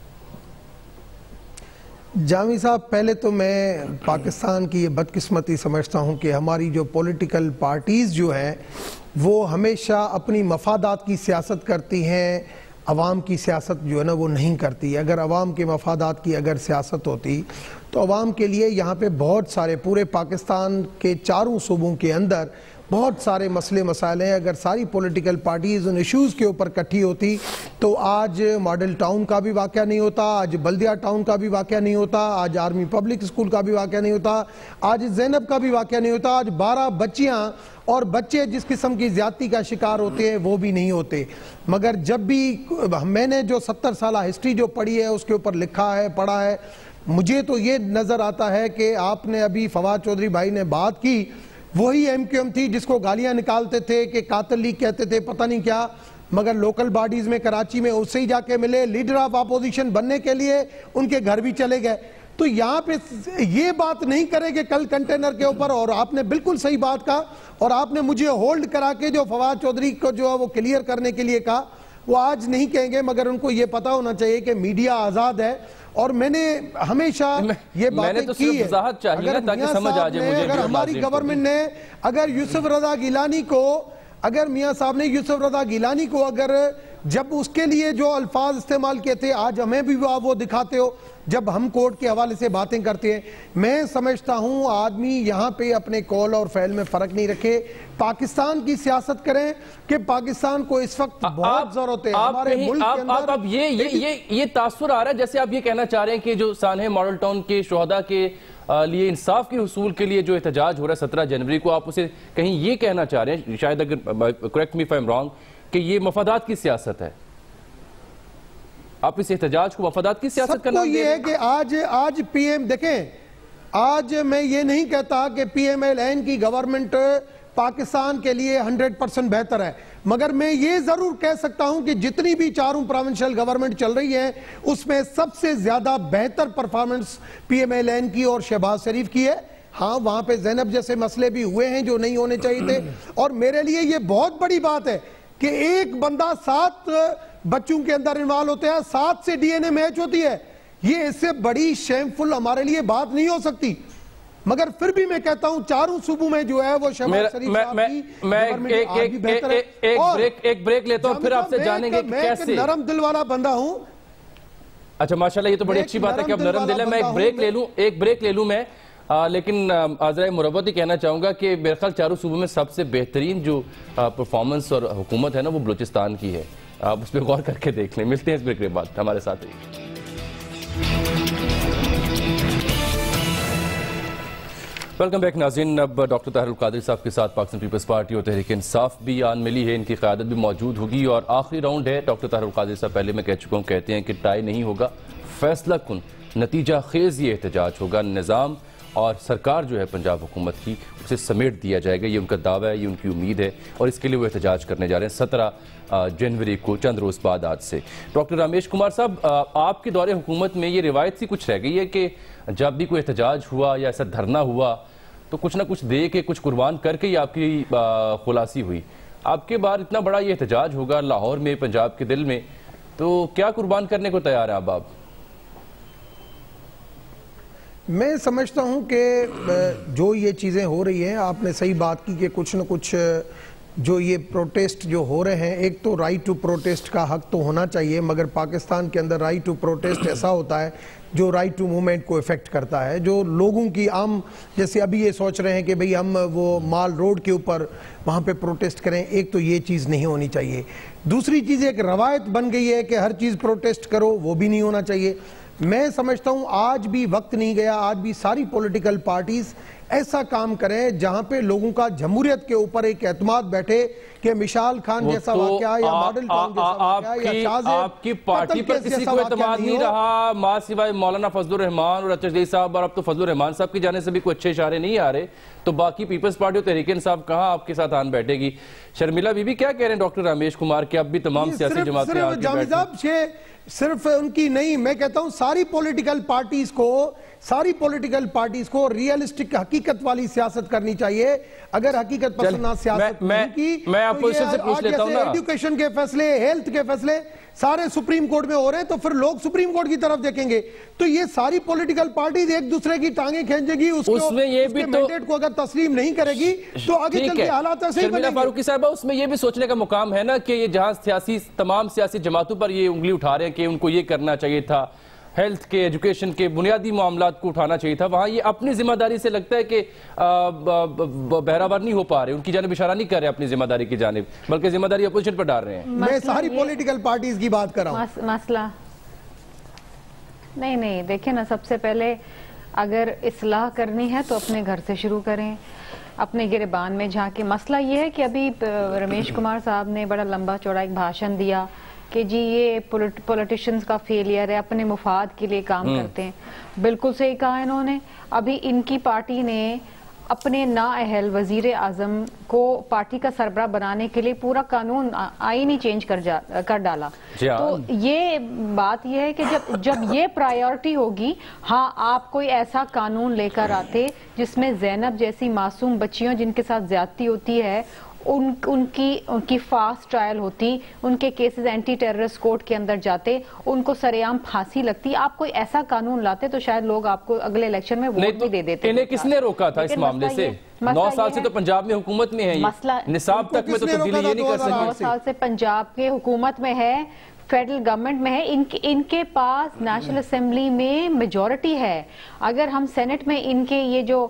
جامی صاحب، پہلے تو میں پاکستان کی یہ بدقسمتی سمجھتا ہوں کہ ہماری جو پولیٹیکل پارٹیز جو ہیں وہ ہمیشہ اپنی مفادات کی سیاست کرتی ہیں، عوام کی سیاست جو ہے نا وہ نہیں کرتی۔ اگر عوام کے مفادات کی اگر سیاست ہوتی تو عوام کے لیے یہاں پہ بہت سارے پورے پاکستان کے چاروں صوبوں کے اندر بہت سارے مسئلے مسائل ہیں، اگر ساری پولیٹیکل پارٹیز ان ایشوز کے اوپر کٹھی ہوتی تو آج ماڈل ٹاؤن کا بھی واقعہ نہیں ہوتا، آج بلدیہ ٹاؤن کا بھی واقعہ نہیں ہوتا، آج آرمی پبلک اسکول کا بھی واقعہ نہیں ہوتا، آج زینب کا بھی واقعہ نہیں ہوتا، آج بارہ بچیاں اور بچے جس قسم کی زیادتی کا شکار ہوتے ہیں وہ بھی نہیں ہوتے۔ مگر جب بھی میں نے جو ستر سالہ ہسٹری جو پڑھی ہے اس کے اوپر لکھا ہے، پڑھا ہے، مجھے تو یہ نظر آتا ہے کہ آپ نے ابھی فواد چودھری بھائی نے بات کی، وہی ایم کیو ایم تھی جس کو گالیاں نکالتے تھے کہ قاتل لیگ کہتے تھے، پتہ نہیں کیا، مگر لوکل باڈیز میں کراچی میں اس سے ہی جا کے ملے، لیڈر آف اپوزیشن بننے کے لیے ان کے گھر بھی چلے گئے۔ تو یہاں پہ یہ بات نہیں کرے کہ کل کنٹینر کے اوپر، اور آپ نے بالکل صحیح بات کہا، اور آپ نے مجھے ہولڈ کرا کے جو فواد چودھری کو جو ہے وہ کلیئر کرنے کے لیے کہا، وہ آج نہیں کہیں گے، مگر ان کو یہ پتا ہونا چاہیے کہ میڈیا آزاد ہے، اور میں نے ہمیشہ یہ باتیں کی ہے۔ اگر میاں صاحب نے، اگر ہماری گورنمنٹ نے اگر یوسف رضا گیلانی کو اگر میاں صاحب نے یوسف رضا گیلانی کو اگر جب اس کے لیے جو الفاظ استعمال کیے تھے آج ہمیں بھی وہ دکھاتے ہو جب ہم کورٹ کے حوالے سے باتیں کرتے ہیں، میں سمجھتا ہوں آدمی یہاں پہ اپنے قول اور فعل میں فرق نہیں رکھے، پاکستان کی سیاست کریں کہ پاکستان کو اس وقت بہت ضرورت ہے ہمارے ملک کے اندر۔ اب یہ تاثر آ رہا ہے جیسے آپ یہ کہنا چاہ رہے ہیں کہ جو سانحہ ماڈل ٹاؤن کے شہداء کے لیے انصاف کے حصول کے لیے جو احتجاج ہو رہا ہے سترہ جنوری کو، آپ اسے کہیں یہ کہنا چاہ رہے ہیں، شاید اگر correct me if I am wrong, کہ یہ مفادات کی سیاست ہے؟ آپ اس احتجاج کو مفادات کی سیاست کرنا یہ ہے کہ آج آج پی ایم دیکھیں، آج میں یہ نہیں کہتا کہ پی ایم ایل این کی گورنمنٹ پاکستان کے لیے ہنڈریڈ پرسنٹ بہتر ہے، مگر میں یہ ضرور کہہ سکتا ہوں کہ جتنی بھی چاروں پروونشل گورنمنٹ چل رہی ہے اس میں سب سے زیادہ بہتر performance P M L N کی اور شہباز شریف کی ہے۔ ہاں وہاں پہ زینب جیسے مسئلے بھی ہوئے ہیں جو نہیں ہونے چاہیے تھے، اور میرے لیے یہ بہت بڑی بات ہے کہ ایک بندہ سات بچوں کے اندر انوال ہوتے ہیں، سات سے ڈی این اے میچ ہوتی ہے، یہ اس سے بڑی شیمفل ہمارے لیے بات نہیں ہو سکتی، مگر پھر بھی میں کہتا ہوں چاروں صوبوں میں جو ہے وہ شہباز شریف صاحب کی گورنمنٹ آج بھی بہتر ہے۔ ایک بریک لیتا ہوں پھر آپ سے جانیں گے کہ کیسے۔ میں نرم دل والا بندہ ہوں۔ اچھا ماشاءاللہ، یہ تو بڑی اچھی بات ہے کہ اب نرم دل ہے۔ میں ایک بریک لے لوں ایک بریک لے لوں میں لیکن آزرائے مربت ہی کہنا چاہوں گا کہ میرے خیال چاروں صوبوں میں سب سے بہترین جو پرفارمنس اور حکومت ہے نا وہ بلوچستان کی ہے، آپ اس پہ غور کر کے دیکھ لیں۔ ملتے ہیں اس بریک کے بعد، ہمارے ساتھ رہیے۔ ویلکم بیک ناظرین، اب ڈاکٹر طاہر القادری صاحب کے ساتھ پاکستان پیپلز پارٹی اور تحریک انصاف بھی آن ملی ہے، ان کی قیادت بھی موجود ہوگی اور آخری راؤنڈ ہے۔ ڈاکٹر طاہر القادری صاحب پہلے میں کہہ چکا ہوں، کہتے ہیں کہ ٹائی نہیں ہوگا، فیصلہ کن نتیجہ خیز یہ احتجاج ہوگا، نظام اور سرکار جو ہے پنجاب حکومت کی اسے سمیٹ دیا جائے گا. یہ ان کا دعویٰ ہے, یہ ان کی امید ہے, اور اس کے لیے وہ احتجاج کرنے جا رہے ہیں سترہ جنوری کو, چند روز بعد آج سے. ڈاکٹر رامیش کمار صاحب, آپ کے دور حکومت میں یہ روایت سی کچھ رہ گئی ہے کہ جب بھی کوئی احتجاج ہوا یا ایسا دھرنا ہوا تو کچھ نہ کچھ دے کے, کچھ قربان کر کے ہی آپ کی خلاصی ہوئی. آپ کے بار اتنا بڑا یہ احتجاج ہوگا لاہور میں, پنجاب کے دل میں, تو کیا قربان کرنے کو تیار ہیں اب آپ؟ میں سمجھتا ہوں کہ جو یہ چیزیں ہو رہی ہیں, آپ نے صحیح بات کی کہ کچھ نہ کچھ جو یہ پروٹیسٹ جو ہو رہے ہیں, ایک تو رائٹ ٹو پروٹیسٹ کا حق تو ہونا چاہیے, مگر پاکستان کے اندر رائٹ ٹو پروٹیسٹ ایسا ہوتا ہے جو رائٹ ٹو موومنٹ کو افیکٹ کرتا ہے, جو لوگوں کی عام, جیسے ابھی یہ سوچ رہے ہیں کہ بھئی ہم وہ مال روڈ کے اوپر وہاں پہ پروٹیسٹ کریں, ایک تو یہ چیز نہیں ہونی چاہیے. دوسری چیز ایک روایت بن گئی ہے کہ ہر چیز پروٹیسٹ کرو, وہ بھی نہیں ہونا چاہیے. میں سمجھتا ہوں آج بھی وقت نہیں گیا, آج بھی ساری پولیٹیکل پارٹیز ایسا کام کریں جہاں پہ لوگوں کا جمہوریت کے اوپر ایک اعتماد بیٹھے کہ مشال خان جیسا واقعہ یا ماڈل ٹاؤن جیسا واقعہ یا شاہزے آپ کی پارٹی پر کسی کو اعتماد نہیں رہا, ماں سوائے مولانا فضل الرحمان اور اچھا صاحب, اور اب تو فضل الرحمان صاحب کی جانے سے بھی کوئی اچھے اشارے نہیں آ رہے, تو باقی پیپلز پارٹی اور تحریک انصاف کہاں آپ کے ساتھ آن بیٹھے گی؟ شرمیلا بی بی کیا کہہ رہے ہیں ڈاکٹر رامیش کمار کہ اب بھی تمام سیاسی جماعتیں آ کے بیٹھیں؟ صرف ان کی نہیں, میں کہتا ہوں ساری پولیٹیکل پارٹیز کو ساری پولیٹیکل پارٹیز کو ریئلسٹک حقیقت والی سیاست کرنی چاہیے. اگر حقیقت پسند سیاست نہیں کی میں اپوزیشن سے پوچھ لیتا ہوں نا, ایڈوکیشن کے فیصلے, ہیلتھ کے فیصلے سارے سپریم کورٹ میں ہو رہے ہیں, تو پھر لوگ سپریم کورٹ کی طرف دیکھیں گے. تو یہ ساری پولیٹیکل پارٹیز ایک دوسرے کی ٹانگیں کھینچے گی, اس میں یہ بھی مینڈیٹ کو اگر تسلیم نہیں کرے گی تو آگے چل کے حالات ایسے ہی بنیں گے. شرمیلا فاروقی صاحبہ, اس میں یہ بھی سوچنے کا مقام ہے نا کہ یہ جہاں سیاسی تمام سیاسی جماعتوں پر یہ انگلی اٹھا رہے ہیں کہ ان کو یہ کرنا چاہیے تھا, ہیلتھ کے, ایجوکیشن کے بنیادی معاملات کو اٹھانا چاہیے تھا, وہاں یہ اپنی ذمہ داری سے لگتا ہے کہ بہراور نہیں ہو پا رہے, ان کی جانب اشارہ نہیں کر رہے اپنی ذمہ داری کی جانب, بلکہ ذمہ داری اپوزیشن پر ڈال رہے ہیں. میں ساری پولیٹیکل پارٹیز کی بات کر رہا ہوں. مسئلہ نہیں نہیں دیکھیں نا, سب سے پہلے اگر اصلاح کرنی ہے تو اپنے گھر سے شروع کریں, اپنے گریبان میں جھانکیں. مسئلہ یہ ہے کہ ابھی رمیش کمار صاحب نے بڑا لمبا چوڑا ایک بھاشن دیا کہ جی یہ پولیٹیشنز کا فیلئر ہے, اپنے مفاد کے لیے کام کرتے ہیں. بالکل صحیح کہا انہوں نے. ابھی ان کی پارٹی نے اپنے نااہل وزیر اعظم کو پارٹی کا سربراہ بنانے کے لیے پورا قانون آئین ہی چینج کر جا کر ڈالا. تو یہ بات یہ ہے کہ جب جب یہ پرائیورٹی ہوگی, ہاں آپ کوئی ایسا قانون لے کر آتے جس میں زینب جیسی معصوم بچیوں جن کے ساتھ زیادتی ہوتی ہے ان ان کی ان کی فاسٹ ٹرائل ہوتی, ان کے کیسز اینٹی ٹیررسٹ کورٹ کے اندر جاتے, ان کو سرے عام پھانسی لگتی, آپ کوئی ایسا قانون لاتے تو شاید لوگ آپ کو اگلے الیکشن میں ووٹ بھی دے دیتے. انہیں کس نے روکا تھا اس معاملے سے؟ نو سال سے تو پنجاب میں حکومت میں ہے, نصاب تک میں تو تبدیلی یہ نہیں کر سکتے. نو سال سے پنجاب کے حکومت میں ہے, فیڈرل گورنمنٹ میں ہے, ان کے ان کے پاس نیشنل اسمبلی میں میجورٹی ہے. اگر ہم سینٹ میں ان کے یہ جو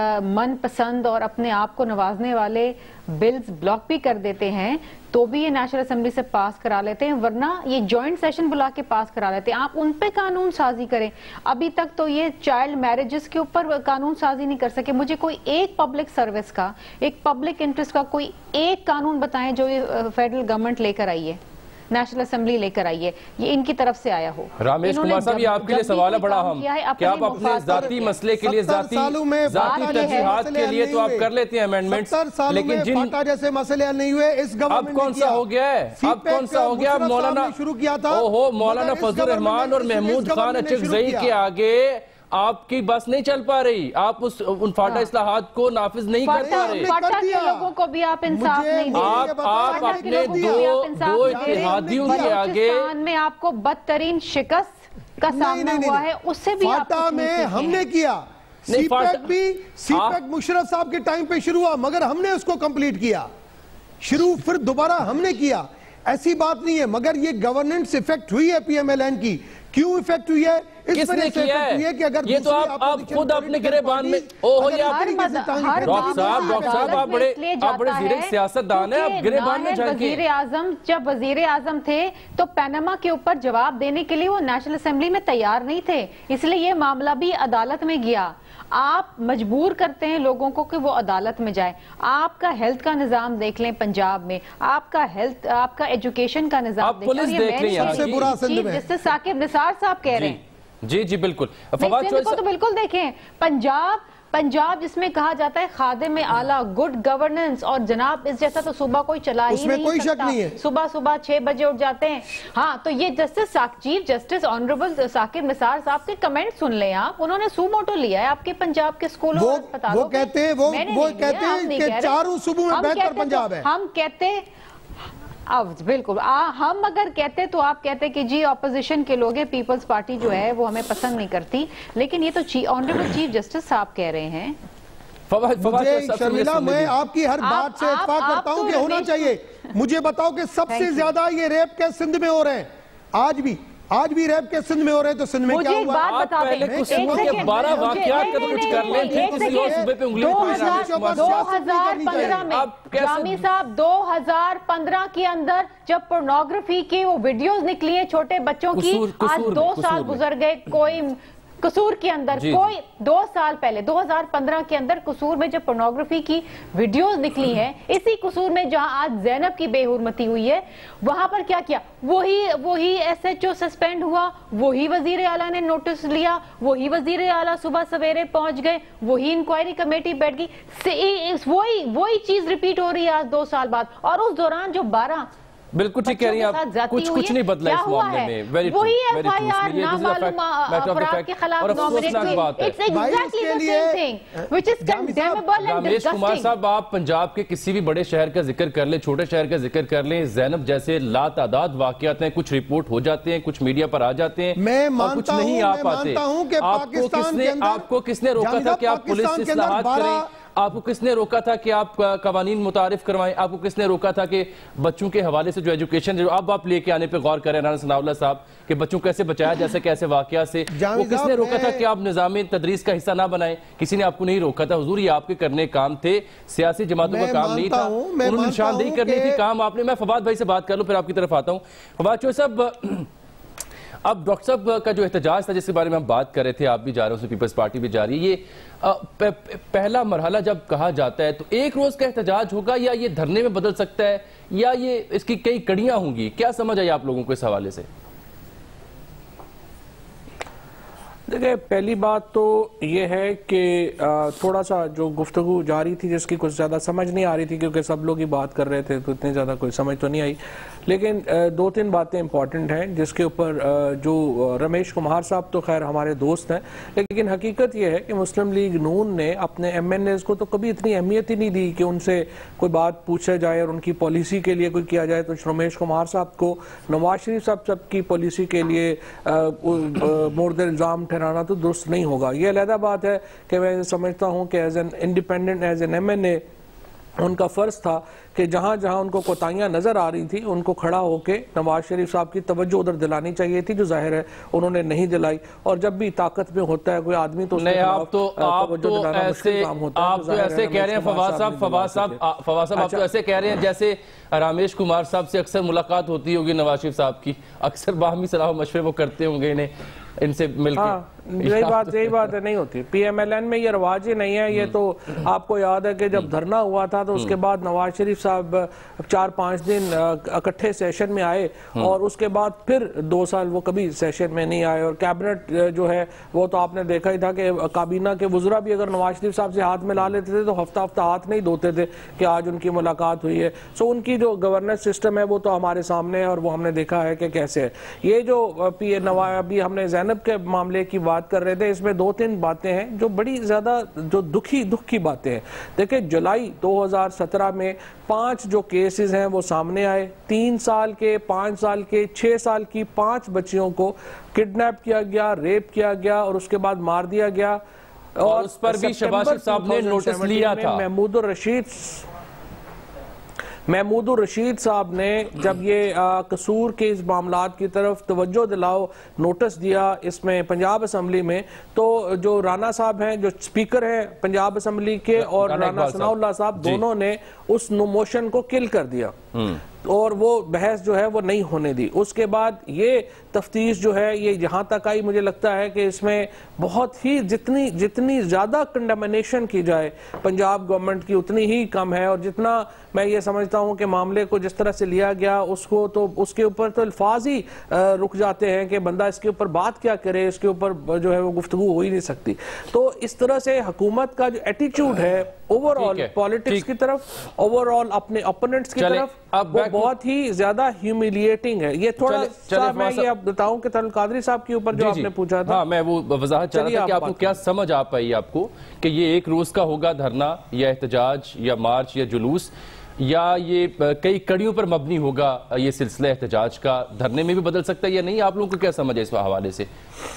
من پسند اور اپنے آپ کو نوازنے والے بلز بلاک بھی کر دیتے ہیں تو بھی یہ نیشنل اسمبلی سے پاس کرا لیتے ہیں, ورنہ یہ جوائنٹ سیشن بلا کے پاس کرا لیتے ہیں. آپ ان پہ قانون سازی کریں. ابھی تک تو یہ چائلڈ میرجز کے اوپر قانون سازی نہیں کر سکے. مجھے کوئی ایک پبلک سروس کا, ایک پبلک انٹرسٹ کا کوئی ایک قانون بتائیں جو یہ فیڈرل گورنمنٹ لے کر آئی ہے, نیشنل اسمبلی لے کر آئی ہے, یہ ان کی طرف سے آیا ہو. رامیش کمار صاحب, یہ آپ کے لیے سوال ہے بڑا اہم کہ آپ اپنے ذاتی مسئلے کے لیے, ذاتی ذاتی ترجیحات کے لیے تو آپ کر لیتے ہیں امینڈمنٹس, لیکن جن فاٹا جیسے مسئلے حل نہیں ہوئے اس گورنمنٹ اب کون سا ہو گیا ہے, اب کون سا ہو گیا؟ مولانا شروع کیا تھا, اوہو مولانا فضل الرحمان اور محمود خان اچکزئی کے آگے آپ کی بس نہیں چل پا رہی, آپ اس ان فاٹا اصلاحات کو نافذ نہیں کر پا رہے. فاٹا کے لوگوں کو بھی آپ انصاف نہیں دے, آپ آپ اپنے دو دو اتحادیوں کے آگے پاکستان میں آپ کو بدترین شکست کا سامنا ہوا ہے, اس سے بھی آپ فاٹا میں ہم نے کیا, سی پیک بھی سی پیک مشرف صاحب کے ٹائم پہ شروع ہوا مگر ہم نے اس کو کمپلیٹ کیا, شروع پھر دوبارہ ہم نے کیا. ایسی بات نہیں ہے, مگر یہ گورننس ایفیکٹ ہوئی ہے پی ایم ایل این کی. کیوں ایفیکٹ ہوئی ہے؟ کس نے کیا ہے؟ یہ تو آپ آپ خود اپنے گریبان میں اوہ یہ آپ ڈاکٹر صاحب ڈاکٹر صاحب آپ بڑے آپ بڑے زیرک سیاست دان ہیں, آپ گریبان میں جھانکیں. وزیر اعظم جب وزیر اعظم تھے تو پیناما کے اوپر جواب دینے کے لیے وہ نیشنل اسمبلی میں تیار نہیں تھے, اس لیے یہ معاملہ بھی عدالت میں گیا. آپ مجبور کرتے ہیں لوگوں کو کہ وہ عدالت میں جائیں. آپ کا ہیلتھ کا نظام دیکھ لیں پنجاب میں, آپ کا ہیلتھ آپ کا ایجوکیشن کا نظام دیکھ لیں. پولیس دیکھ لیں, جسٹس ثاقب نثار صاحب کہہ رہے ہیں جی جی بالکل. سندھ کو تو بالکل دیکھیں, پنجاب پنجاب جس میں کہا جاتا ہے خادم اعلیٰ, گڈ گورننس, اور جناب اس جیسا تو صبح کوئی چلا ہی نہیں سکتا, صبح صبح چھ بجے اٹھ جاتے ہیں. ہاں تو یہ justice chief justice honourable Saqib Nisar صاحب کے کمنٹ سن لیں آپ, انہوں نے سو موٹو لیا ہے آپ کے پنجاب کے اسکولوں اور اسپتالوں. وہ کہتے ہیں وہ کہتے ہیں کہ چاروں صوبوں میں بہتر پنجاب ہے. ہم کہتے بالکل, ہم اگر کہتے تو آپ کہتے کہ جی اپوزیشن کے لوگ ہیں, پیپلز پارٹی جو ہے وہ ہمیں پسند نہیں کرتی, لیکن یہ تو آنریبل چیف جسٹس صاحب کہہ رہے ہیں. مجھے شرمیلا, میں آپ کی ہر بات سے اتفاق کرتا ہوں کہ ہونا چاہیے. مجھے بتاؤ کہ سب سے زیادہ یہ ریپ کے سندھ میں ہو رہے ہیں, آج بھی آج بھی ریپ کے سندھ میں ہو رہے ہیں, تو سندھ میں کیا ہوا؟ آپ پہلے قصور کے بارہ واقعات کا تو کچھ کر لیں, پھر کسی اور صوبے پہ انگلی اٹھائیں. دو ہزار پندرہ میں جامی صاحب, دو ہزار پندرہ کے اندر جب پورنوگرافی کی وہ ویڈیوز نکلی ہیں چھوٹے بچوں کی, آج دو سال گزر گئے, کوئی قصور کے اندر کوئی دو سال پہلے دو ہزار پندرہ کے اندر قصور میں جب پورنوگرافی کی ویڈیوز نکلی ہیں, اسی قصور میں جہاں آج زینب کی بے حرمتی ہوئی ہے, وہاں پر کیا کیا, وہی وہی ایس ایچ او سسپینڈ ہوا, وہی وزیر اعلیٰ نے نوٹس لیا, وہی وزیر اعلیٰ صبح سویرے پہنچ گئے, وہی انکوائری کمیٹی بیٹھ گئی, وہی وہی چیز ریپیٹ ہو رہی ہے آج دو سال بعد. اور اس دوران جو بارہ بالکل ٹھیک کہہ رہی ہیں آپ, کچھ کچھ نہیں بدلا اس معاملے میں. Very true, very true. یہ نامعلوم افراد کے خلاف نامزدگی, it's exactly the same thing which is condemnable and Ramesh Kumar صاحب, آپ پنجاب کے کسی بھی بڑے شہر کا ذکر کر لیں, چھوٹے شہر کا ذکر کر لیں, زینب جیسے لا تعداد واقعات ہیں, کچھ رپورٹ ہو جاتے ہیں, کچھ میڈیا پر آ جاتے ہیں, اور کچھ نہیں آ پاتے. آپ کو کس نے روکا تھا کہ آپ پولیس اصلاحات کریں؟ آپ کو کس نے روکا تھا کہ آپ قوانین متعارف کروائیں؟ آپ کو کس نے روکا تھا کہ بچوں کے حوالے سے جو ایجوکیشن جو اب آپ لے کے آنے پہ غور کریں رانا ثناء اللہ صاحب, کہ بچوں کو کیسے بچایا جیسے کیسے واقعہ سے, وہ کس نے روکا تھا کہ آپ نظام تدریس کا حصہ نہ بنائیں؟ کسی نے آپ کو نہیں روکا تھا. حضور یہ آپ کے کرنے کام تھے, سیاسی جماعتوں کا کام نہیں تھا, انہوں نے نشاندہی کرنی تھی, کام آپ نے. میں فواد بھائی سے بات کر لوں, پھر آپ کی طرف آتا ہوں. فواد چوہے صاحب, اب ڈاکٹر صاحب کا جو احتجاج تھا جس کے بارے میں ہم بات کر رہے تھے, آپ بھی جا رہے ہیں, پیپلز پارٹی بھی جا رہی ہے, یہ پہلا مرحلہ جب کہا جاتا ہے تو ایک روز کا احتجاج ہوگا, یا یہ دھرنے میں بدل سکتا ہے, یا یہ اس کی کئی کڑیاں ہوں گی؟ کیا سمجھ آئی آپ لوگوں کو اس حوالے سے؟ دیکھیں, پہلی بات تو یہ ہے کہ تھوڑا سا جو گفتگو جاری تھی جس کی کچھ زیادہ سمجھ نہیں آ رہی تھی, کیونکہ سب لوگ ہی بات کر رہے تھے تو اتنی زیادہ کوئی سمجھ تو نہیں آئی, لیکن دو تین باتیں امپورٹنٹ ہیں جس کے اوپر جو رمیش کمار صاحب تو خیر ہمارے دوست ہیں, لیکن حقیقت یہ ہے کہ مسلم لیگ نون نے اپنے ایم این ایز کو تو کبھی اتنی اہمیت ہی نہیں دی کہ ان سے کوئی بات پوچھا جائے اور ان کی پالیسی کے لیے کوئی کیا جائے. تو رمیش کمار صاحب کو نواز شریف صاحب سب کی پالیسی کے لیے مورد الزام ٹھہرانا تو درست نہیں ہوگا. یہ علیحدہ بات ہے کہ میں سمجھتا ہوں کہ as an independent, as an M N A, ان کا فرض تھا کہ جہاں جہاں ان کو کوتاہیاں نظر آ رہی تھی ان کو کھڑا ہو کے نواز شریف صاحب کی توجہ ادھر دلانی چاہیے تھی, جو ظاہر ہے انہوں نے نہیں دلائی. اور جب بھی طاقت میں ہوتا ہے کوئی آدمی تو نہیں, آپ تو آپ تو ایسے آپ تو ایسے کہہ رہے ہیں فواد صاحب فواد صاحب فواد صاحب آپ تو ایسے کہہ رہے ہیں جیسے رمیش کمار صاحب سے اکثر ملاقات ہوتی ہوگی نواز شریف صاحب کی, اکثر باہمی صلاح و مشورے وہ کرتے ہوں گے انہیں ان سے مل کے. یہی بات یہی بات ہے, نہیں ہوتی. پی ایم ایل این میں یہ رواج ہی نہیں ہے. یہ تو آپ کو یاد ہے کہ جب دھرنا ہوا تھا تو اس کے بعد نواز شریف صاحب چار پانچ دن اکٹھے سیشن میں آئے, اور اس کے بعد پھر دو سال وہ کبھی سیشن میں نہیں آئے. اور کیبنٹ جو ہے وہ تو آپ نے دیکھا ہی تھا کہ کابینہ کے وزراء بھی اگر نواز شریف صاحب سے ہاتھ ملا لیتے تھے تو ہفتہ ہفتہ ہاتھ نہیں دھوتے تھے کہ آج ان کی ملاقات ہوئی ہے. سو ان کی جو گورننس سسٹم ہے وہ تو ہمارے سامنے ہے, اور وہ ہم نے دیکھا ہے کہ کیسے ہے. یہ جو پی نواز ابھی ہم نے زینب کے معاملے کی بات کر رہے تھے, اس میں دو تین باتیں ہیں جو بڑی زیادہ جو دکھی دکھ کی باتیں ہیں. دیکھیں, جولائی دو ہزار سترہ میں پانچ جو کیسز ہیں وہ سامنے آئے, تین سال کے, پانچ سال کے, چھ سال کی پانچ بچیوں کو کڈنیپ کیا گیا, ریپ کیا گیا اور اس کے بعد مار دیا گیا. اور اس پر بھی شہباز شریف صاحب نے نوٹس لیا تھا. محمود الرشید محمود الرشید صاحب نے جب یہ قصور کے اس معاملات کی طرف توجہ دلاؤ نوٹس دیا اس میں پنجاب اسمبلی میں, تو جو رانا صاحب ہیں جو سپیکر ہیں پنجاب اسمبلی کے, اور رانا ثناء اللہ صاحب, دونوں نے اس موشن کو کل کر دیا. اور وہ بحث جو ہے وہ نہیں ہونے دی. اس کے بعد یہ تفتیش جو ہے یہ جہاں تک آئی مجھے لگتا ہے کہ اس میں بہت ہی جتنی جتنی زیادہ کنڈمنیشن کی جائے پنجاب گورنمنٹ کی اتنی ہی کم ہے, اور جتنا میں یہ سمجھتا ہوں کہ معاملے کو جس طرح سے لیا گیا اس کو تو اس کے اوپر تو الفاظ ہی رک جاتے ہیں کہ بندہ اس کے اوپر بات کیا کرے, اس کے اوپر جو ہے وہ گفتگو ہو ہی نہیں سکتی. تو اس طرح سے حکومت کا جو ایٹیچیوڈ ہے اوور آل پالیٹکس کی طرف, اوور آل اپنے اپوننٹس کی طرف, وہ بہت ہی زیادہ ہیومیلیٹنگ ہے. یہ تھوڑا سا میں یہ بتاؤں کہ طارق القادری صاحب کے اوپر جو آپ نے پوچھا تھا, ہاں میں وہ وضاحت چاہ رہا تھا کہ آپ کو کیا سمجھ آ پائی آپ کو کہ یہ ایک روز کا ہوگا دھرنا یا احتجاج یا مارچ یا جلوس, یا یہ کئی کڑیوں پر مبنی ہوگا یہ سلسلہ احتجاج کا, دھرنے میں بھی بدل سکتا ہے یا نہیں؟ آپ لوگوں کو کیا سمجھ ہے اس حوالے سے؟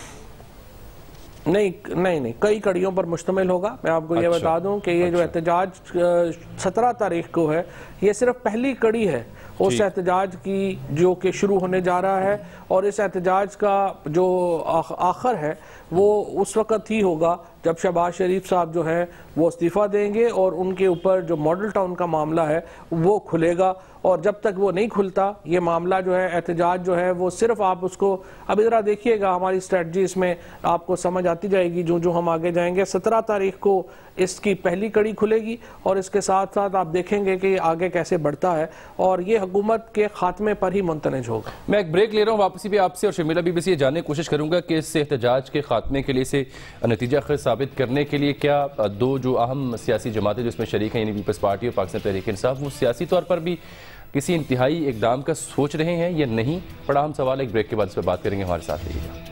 نہیں نہیں نہیں کئی کڑیوں پر مشتمل ہوگا. میں آپ کو یہ بتا دوں کہ یہ جو احتجاج سترہ تاریخ کو ہے یہ صرف پہلی کڑی ہے اس احتجاج کی جو کہ شروع ہونے جا رہا ہے, اور اس احتجاج کا جو آخر ہے وہ اس وقت ہی ہوگا جب شہباز شریف صاحب جو ہیں وہ استعفیٰ دیں گے اور ان کے اوپر جو ماڈل ٹاؤن کا معاملہ ہے وہ کھلے گا. اور جب تک وہ نہیں کھلتا یہ معاملہ جو ہے احتجاج جو ہے وہ صرف آپ اس کو اب ذرا دیکھیے گا, ہماری اسٹریٹجی اس میں آپ کو سمجھ آتی جائے گی جو جو ہم آگے جائیں گے. سترہ تاریخ کو اس کی پہلی کڑی کھلے گی اور اس کے ساتھ ساتھ آپ دیکھیں گے کہ یہ آگے کیسے بڑھتا ہے اور یہ حکومت کے خاتمے پر ہی منتنج ہوگا. میں ایک بریک لے رہا ہوں, واپسی بھی آپ سے اور شرمیلا بی بی سے یہ جاننے کی کوشش کروں گا کہ اس احتجاج کے خاتمے کے لیے اسے نتیجہ خیز ثابت کرنے کے لیے کیا دو جو اہم سیاسی جماعتیں جو اس میں شریک ہیں یعنی پیپلز پارٹی اور پاکستان تحریک انصاف وہ سیاسی طور پر بھی کسی انتہائی اقدام کا سوچ رہے ہیں یا نہیں؟ بڑا ہم سوال ایک بریک کے بعد اس پہ بات کریں گے, ہمارے ساتھ رہیے گا.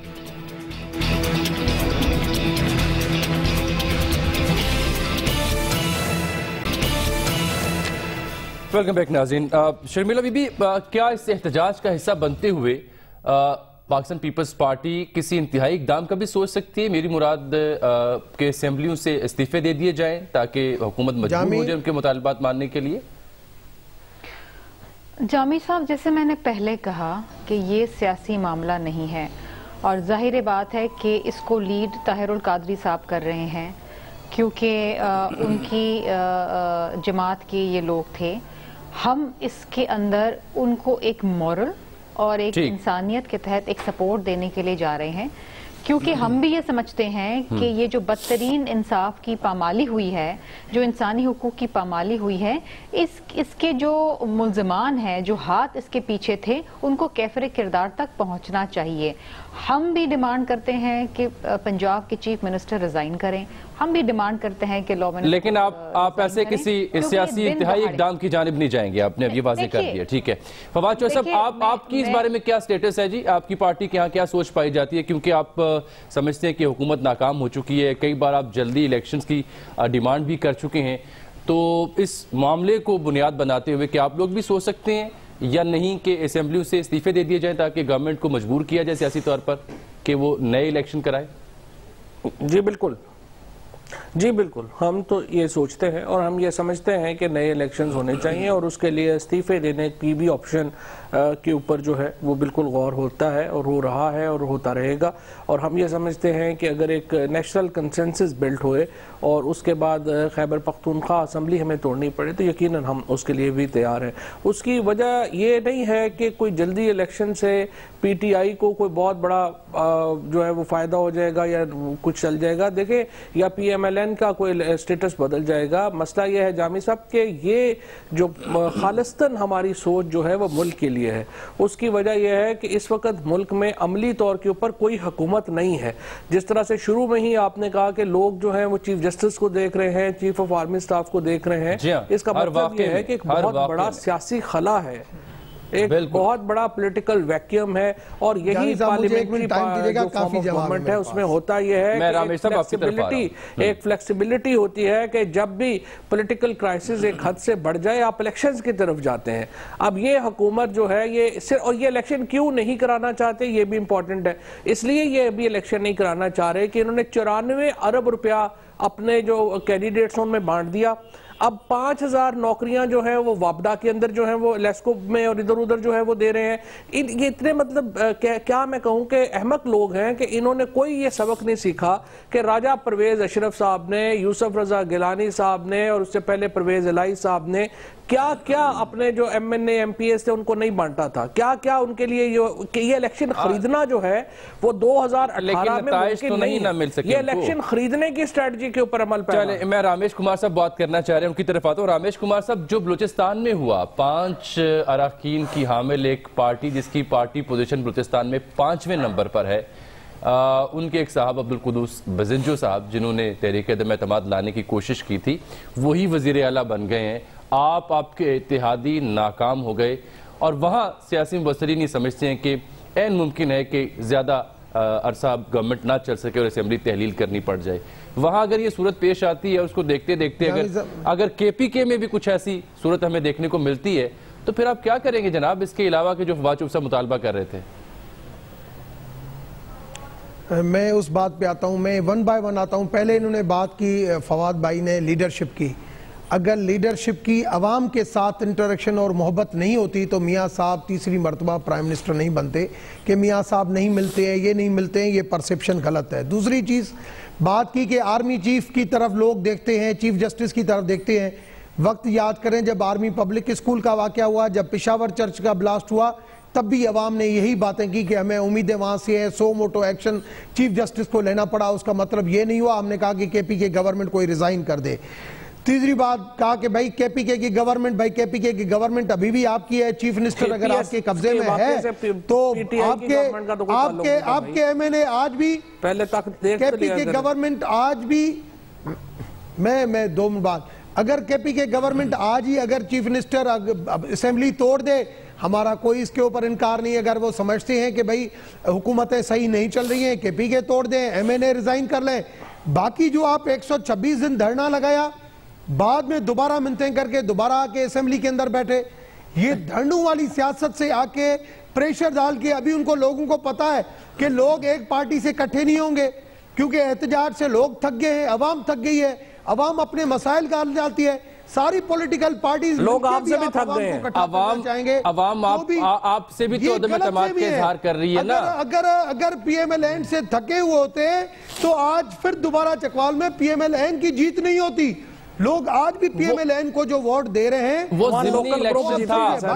ویلکم بیک ناظرین. شرمیلا بی بی, کیا اس احتجاج کا حصہ بنتے ہوئے پاکستان پیپلز پارٹی کسی انتہائی اقدام کا بھی سوچ سکتی ہے؟ میری مراد کہ اسمبلیوں سے استعفے دے دیے جائیں تاکہ حکومت مجبور ہو جائے ان کے مطالبات ماننے کے لیے. جامی صاحب, جیسے میں نے پہلے کہا کہ یہ سیاسی معاملہ نہیں ہے, اور ظاہر بات ہے کہ اس کو لیڈ طاہر القادری صاحب کر رہے ہیں کیونکہ ان کی جماعت کے یہ لوگ تھے. ہم اس کے اندر ان کو ایک مورل اور ایک انسانیت کے تحت ایک سپورٹ دینے کے لیے جا رہے ہیں, کیونکہ ہم بھی یہ سمجھتے ہیں کہ یہ جو بدترین انصاف کی پامالی ہوئی ہے, جو انسانی حقوق کی پامالی ہوئی ہے, اس اس کے جو ملزمان ہیں, جو ہاتھ اس کے پیچھے تھے, ان کو کیفر کردار تک پہنچنا چاہیے. ہم بھی ڈیمانڈ کرتے ہیں کہ پنجاب کے چیف منسٹر ریزائن کریں, ہم بھی ڈیمانڈ کرتے ہیں کہ لا منسٹر, لیکن آپ آپ ایسے کسی سیاسی انتہائی اقدام کی جانب نہیں جائیں گے, آپ نے اب یہ واضح کر دیا. ٹھیک ہے فواد چوہدری صاحب, آپ آپ کی اس بارے میں کیا سٹیٹس ہے جی؟ آپ کی پارٹی کے ہاں کیا سوچ پائی جاتی ہے؟ کیونکہ آپ سمجھتے ہیں کہ حکومت ناکام ہو چکی ہے, کئی بار آپ جلدی الیکشنز کی ڈیمانڈ بھی کر چکے ہیں, تو اس معاملے کو بنیاد بناتے ہوئے کیا آپ لوگ بھی سوچ سکتے ہیں یا نہیں کہ اسمبلیوں سے استعفے دے دیے جائیں تاکہ گورنمنٹ کو مجبور کیا جائے سیاسی طور پر کہ وہ نئے الیکشن کرائے؟ جی بالکل, جی بالکل, ہم تو یہ سوچتے ہیں اور ہم یہ سمجھتے ہیں کہ نئے الیکشنز ہونے چاہیے, اور اس کے لیے استعفے دینے کی بھی آپشن کے اوپر جو ہے وہ بالکل غور ہوتا ہے اور ہو رہا ہے اور ہوتا رہے گا. اور ہم یہ سمجھتے ہیں کہ اگر ایک نیشنل کنسنسس بلٹ ہوئے اور اس کے بعد خیبر پختونخوا اسمبلی ہمیں توڑنی پڑے تو یقیناً ہم اس کے لیے بھی تیار ہیں. اس کی وجہ یہ نہیں ہے کہ کوئی جلدی الیکشن سے پی ٹی آئی کو کوئی بہت بڑا جو ہے وہ فائدہ ہو جائے گا یا کچھ چل جائے گا. دیکھیں, یا پی ایم ایل این کا کوئی سٹیٹس بدل جائے گا. مسئلہ یہ ہے جامی صاحب کہ یہ جو خالصتاً ہماری سوچ جو ہے وہ ملک کے لیے ہے. اس کی وجہ یہ ہے کہ اس وقت ملک میں عملی طور کے اوپر کوئی حکومت نہیں ہے. جس طرح سے شروع میں ہی آپ نے کہا کہ لوگ جو ہیں وہ چیف جسٹس کو دیکھ رہے ہیں, چیف آف آرمی سٹاف کو دیکھ رہے ہیں, اس کا مطلب یہ ہے کہ ایک بہت بڑا سیاسی خلا ہے, ایک بہت بڑا پولیٹیکل ویکیوم ہے, اور یہی پارلیمنٹری جو فارم آف گورنمنٹ ہے اس میں ہوتا یہ ہے کہ ایک فلیکسیبلٹی ہوتی ہے کہ جب بھی پولیٹیکل کرائسس ایک حد سے بڑھ جائے آپ الیکشنز کی طرف جاتے ہیں. اب یہ حکومت جو ہے یہ اور یہ الیکشن کیوں نہیں کرانا چاہتے یہ بھی امپورٹنٹ ہے. اس لیے یہ ابھی الیکشن نہیں کرانا چاہ رہے کہ انہوں نے چورانوے ارب روپیہ اپنے جو کینڈیڈیٹس ہیں ان میں بانٹ دیا. اب پانچ ہزار نوکریاں جو ہیں وہ وابڈا کے اندر جو ہیں وہ لیسکو میں اور ادھر ادھر جو ہے وہ دے رہے ہیں. یہ اتنے مطلب کیا میں کہوں کہ احمق لوگ ہیں کہ انہوں نے کوئی یہ سبق نہیں سیکھا کہ راجہ پرویز اشرف صاحب نے, یوسف رضا گیلانی صاحب نے اور اس سے پہلے پرویز الہی صاحب نے کیا کیا اپنے جو M N A M P S تھے ان کو نہیں بانٹا تھا؟ کیا کیا ان کے لیے یہ الیکشن خریدنا جو ہے وہ دو ہزار اٹھارہ میں ممکن نہیں نہ مل سکے. یہ الیکشن خریدنے کی اسٹریٹجی کے اوپر عمل پہ. چلے میں رمیش کمار صاحب بات کرنا چاہ رہے ہیں، ان کی طرف آتا ہوں. رمیش کمار صاحب، جو بلوچستان میں ہوا، پانچ اراکین کی حامل ایک پارٹی جس کی پارٹی پوزیشن بلوچستان میں پانچویں نمبر پر ہے، ان کے ایک صاحب عبدالقدوس بزنجو صاحب جنہوں نے تحریک عدم اعتماد لانے کی کوشش کی تھی، وہی وزیر اعلیٰ بن گئے ہیں. آپ آپ کے اتحادی ناکام ہو گئے اور وہاں سیاسی مبصرین یہ سمجھتے ہیں کہ عین ممکن ہے کہ زیادہ عرصہ گورنمنٹ نہ چل سکے اور اسمبلی تحلیل کرنی پڑ جائے. وہاں اگر یہ صورت پیش آتی ہے، اس کو دیکھتے دیکھتے اگر اگر کے پی کے میں بھی کچھ ایسی صورت ہمیں دیکھنے کو ملتی ہے تو پھر آپ کیا کریں گے جناب، اس کے علاوہ کہ جو فواد چوب صاحب مطالبہ کر رہے تھے؟ میں اس بات پہ آتا ہوں، میں ون بائی ون آتا ہوں. پہلے انہوں نے بات کی، فواد بھائی نے لیڈرشپ کی. اگر لیڈرشپ کی عوام کے ساتھ انٹریکشن اور محبت نہیں ہوتی تو میاں صاحب تیسری مرتبہ پرائم منسٹر نہیں بنتے. کہ میاں صاحب نہیں ملتے ہیں، یہ نہیں ملتے ہیں، یہ پرسپشن غلط ہے. دوسری چیز بات کی کہ آرمی چیف کی طرف لوگ دیکھتے ہیں، چیف جسٹس کی طرف دیکھتے ہیں. وقت یاد کریں جب آرمی پبلک اسکول کا واقعہ ہوا، جب پشاور چرچ کا بلاسٹ ہوا، تب بھی عوام نے یہی باتیں کی کہ ہمیں امیدیں وہاں سے ہے. Suo motu action chief justice کو لینا پڑا. اس کا مطلب یہ نہیں ہوا ہم نے کہا کہ کے پی کے گورنمنٹ کوئی ریزائن کر دے. تیسری بات کہا کہ بھائی کے پی کے کی گورنمنٹ بھائی کے پی کے کی گورنمنٹ ابھی بھی آپ کی ہے. چیف منسٹر اگر آپ کے قبضے میں ہے تو آپ کے آپ کے آپ کے ایم این اے آج بھی پہلے تک کے پی کے گورنمنٹ آج بھی میں میں دو بات اگر کے پی کے گورنمنٹ آج ہی اگر چیف منسٹر اسمبلی توڑ دے، ہمارا کوئی اس کے اوپر انکار نہیں. اگر وہ سمجھتے ہیں کہ بھئی حکومتیں صحیح نہیں چل رہی ہیں، کے پی کے توڑ دیں، ایم این اے ریزائن کر لیں. باقی جو آپ ایک سو چھبیس دن دھرنا لگایا، بعد میں دوبارہ منتیں کر کے دوبارہ آ کے اسمبلی کے اندر بیٹھے، یہ دھرنوں والی سیاست سے آ کے پریشر ڈال کے ابھی ان کو لوگوں کو پتا ہے کہ لوگ ایک پارٹی سے اکٹھے نہیں ہوں گے کیونکہ احتجاج سے لوگ تھک گئے ہیں، عوام تھک گئی ہے، عوام اپنے مسائل کا حل جاتی ہے. ساری پولیٹیکل پارٹیز لوگ آپ سے بھی تھک گئے ہیں. عوام عوام آپ سے بھی تو عدم اعتماد کا اظہار کر رہی ہے نا. اگر اگر پی ایم ایل این سے تھکے ہوئے ہوتے تو آج پھر دوبارہ چکوال میں پی ایم ایل این کی جیت نہیں ہوتی. لوگ آج بھی پی ایم ایل این کو جو ووٹ دے رہے ہیں وہ ضمنی الیکشن تھا.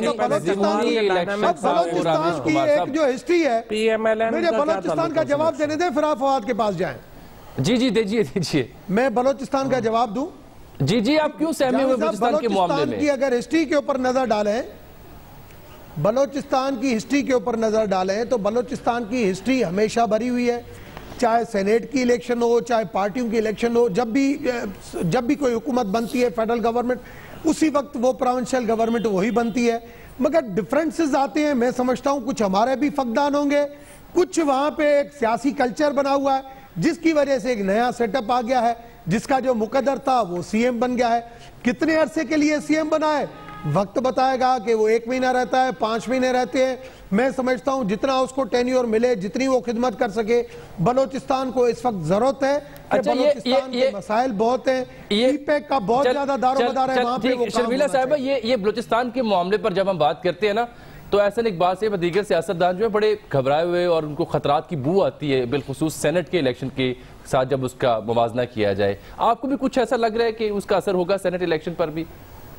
بلوچستان کی ایک جو ہسٹری ہے، مجھے بلوچستان کا جواب دینے دیں پھر آپ فواد کے پاس جائیں. جی جی دیجئے دیجئے میں بلوچستان کا جواب دوں. جی جی آپ کیوں سہمے ہوئے بلوچستان کے معاملے میں؟ بلوچستان کی اگر ہسٹری کے اوپر نظر ڈالیں بلوچستان کی ہسٹری کے اوپر نظر ڈالیں تو بلوچستان کی ہسٹری ہمیشہ بھری ہوئی ہے. چاہے سینیٹ کی الیکشن ہو، چاہے پارٹیوں کی الیکشن ہو، جب بھی جب بھی کوئی حکومت بنتی ہے فیڈرل گورنمنٹ، اسی وقت وہ پروونشل گورنمنٹ وہی بنتی ہے. مگر ڈیفرنسز آتے ہیں. میں سمجھتا ہوں کچھ ہمارے بھی فقدان ہوں گے، کچھ وہاں پہ ایک سیاسی کلچر بنا ہوا ہے جس کی وجہ سے ایک نیا سیٹ اپ آ گیا ہے، جس کا جو مقدر تھا وہ سی ایم بن گیا ہے. کتنے عرصے کے لیے سی ایم بنا ہے وقت بتائے گا کہ وہ ایک مہینہ رہتا ہے، پانچ مہینے رہتے ہیں. میں سمجھتا ہوں جتنا اس کو ٹینیور ملے، جتنی وہ خدمت کر سکے. بلوچستان کو اس وقت ضرورت ہے کہ بلوچستان کے مسائل بہت ہیں، ای پیک کا بہت زیادہ دار و مدار ہے وہاں پہ. شرمیلا صاحبہ یہ بلوچستان کے معاملے پر جب ہم بات کرتے ہیں نا تو احسن اقبال سے دیگر سیاستدان جو ہے بڑے گھبرائے ہوئے اور ان کو خطرات کی بو آتی ہے، بالخصوص سینٹ کے الیکشن کے ساتھ جب اس کا موازنہ کیا جائے. آپ کو بھی کچھ ایسا لگ رہا ہے کہ اس کا اثر ہوگا سینٹ الیکشن پر بھی؟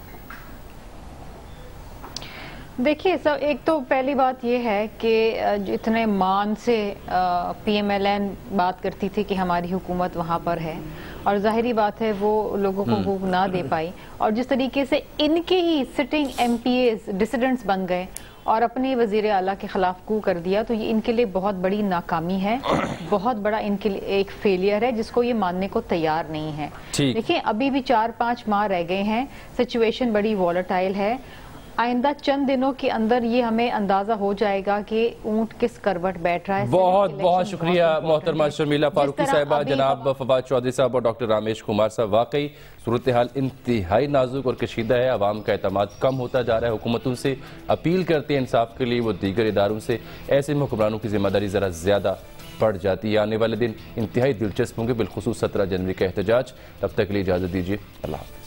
دیکھیے سب، ایک تو پہلی بات یہ ہے کہ اتنے مان سے پی ایم ایل این بات کرتی تھی کہ ہماری حکومت وہاں پر ہے، اور ظاہری بات ہے وہ لوگوں کو حقوق نہ دے پائی، اور جس طریقے سے ان کے ہی sitting M P A's dissidents بن گئے اور اپنے وزیر اعلیٰ کے خلاف کو کر دیا، تو یہ ان کے لیے بہت بڑی ناکامی ہے، بہت بڑا ان کے لیے ایک فیلئر ہے جس کو یہ ماننے کو تیار نہیں ہے. دیکھیں ابھی بھی چار پانچ ماہ رہ گئے ہیں، سچویشن بڑی وولٹائل ہے. آئندہ چند دنوں کے اندر یہ ہمیں اندازہ ہو جائے گا کہ اونٹ کس کروٹ بیٹھ رہا ہے. بہت بہت شکریہ محترمہ شرمیلا فاروقی صاحبہ، جناب فواد چودھری صاحب اور ڈاکٹر رمیش کمار صاحب. واقعی صورتحال انتہائی نازک اور کشیدہ ہے. عوام کا اعتماد کم ہوتا جا رہا ہے. حکومتوں سے اپیل کرتے ہیں انصاف کے لیے وہ دیگر اداروں سے. ایسے میں حکمرانوں کی ذمہ داری ذرا زیادہ بڑھ جاتی ہے. آنے والے دن انتہائی دلچسپ ہوں گے، بالخصوص سترہ جنوری کا احتجاج. تب تک کے لیے اجازت دیجیے. اللہ حافظ.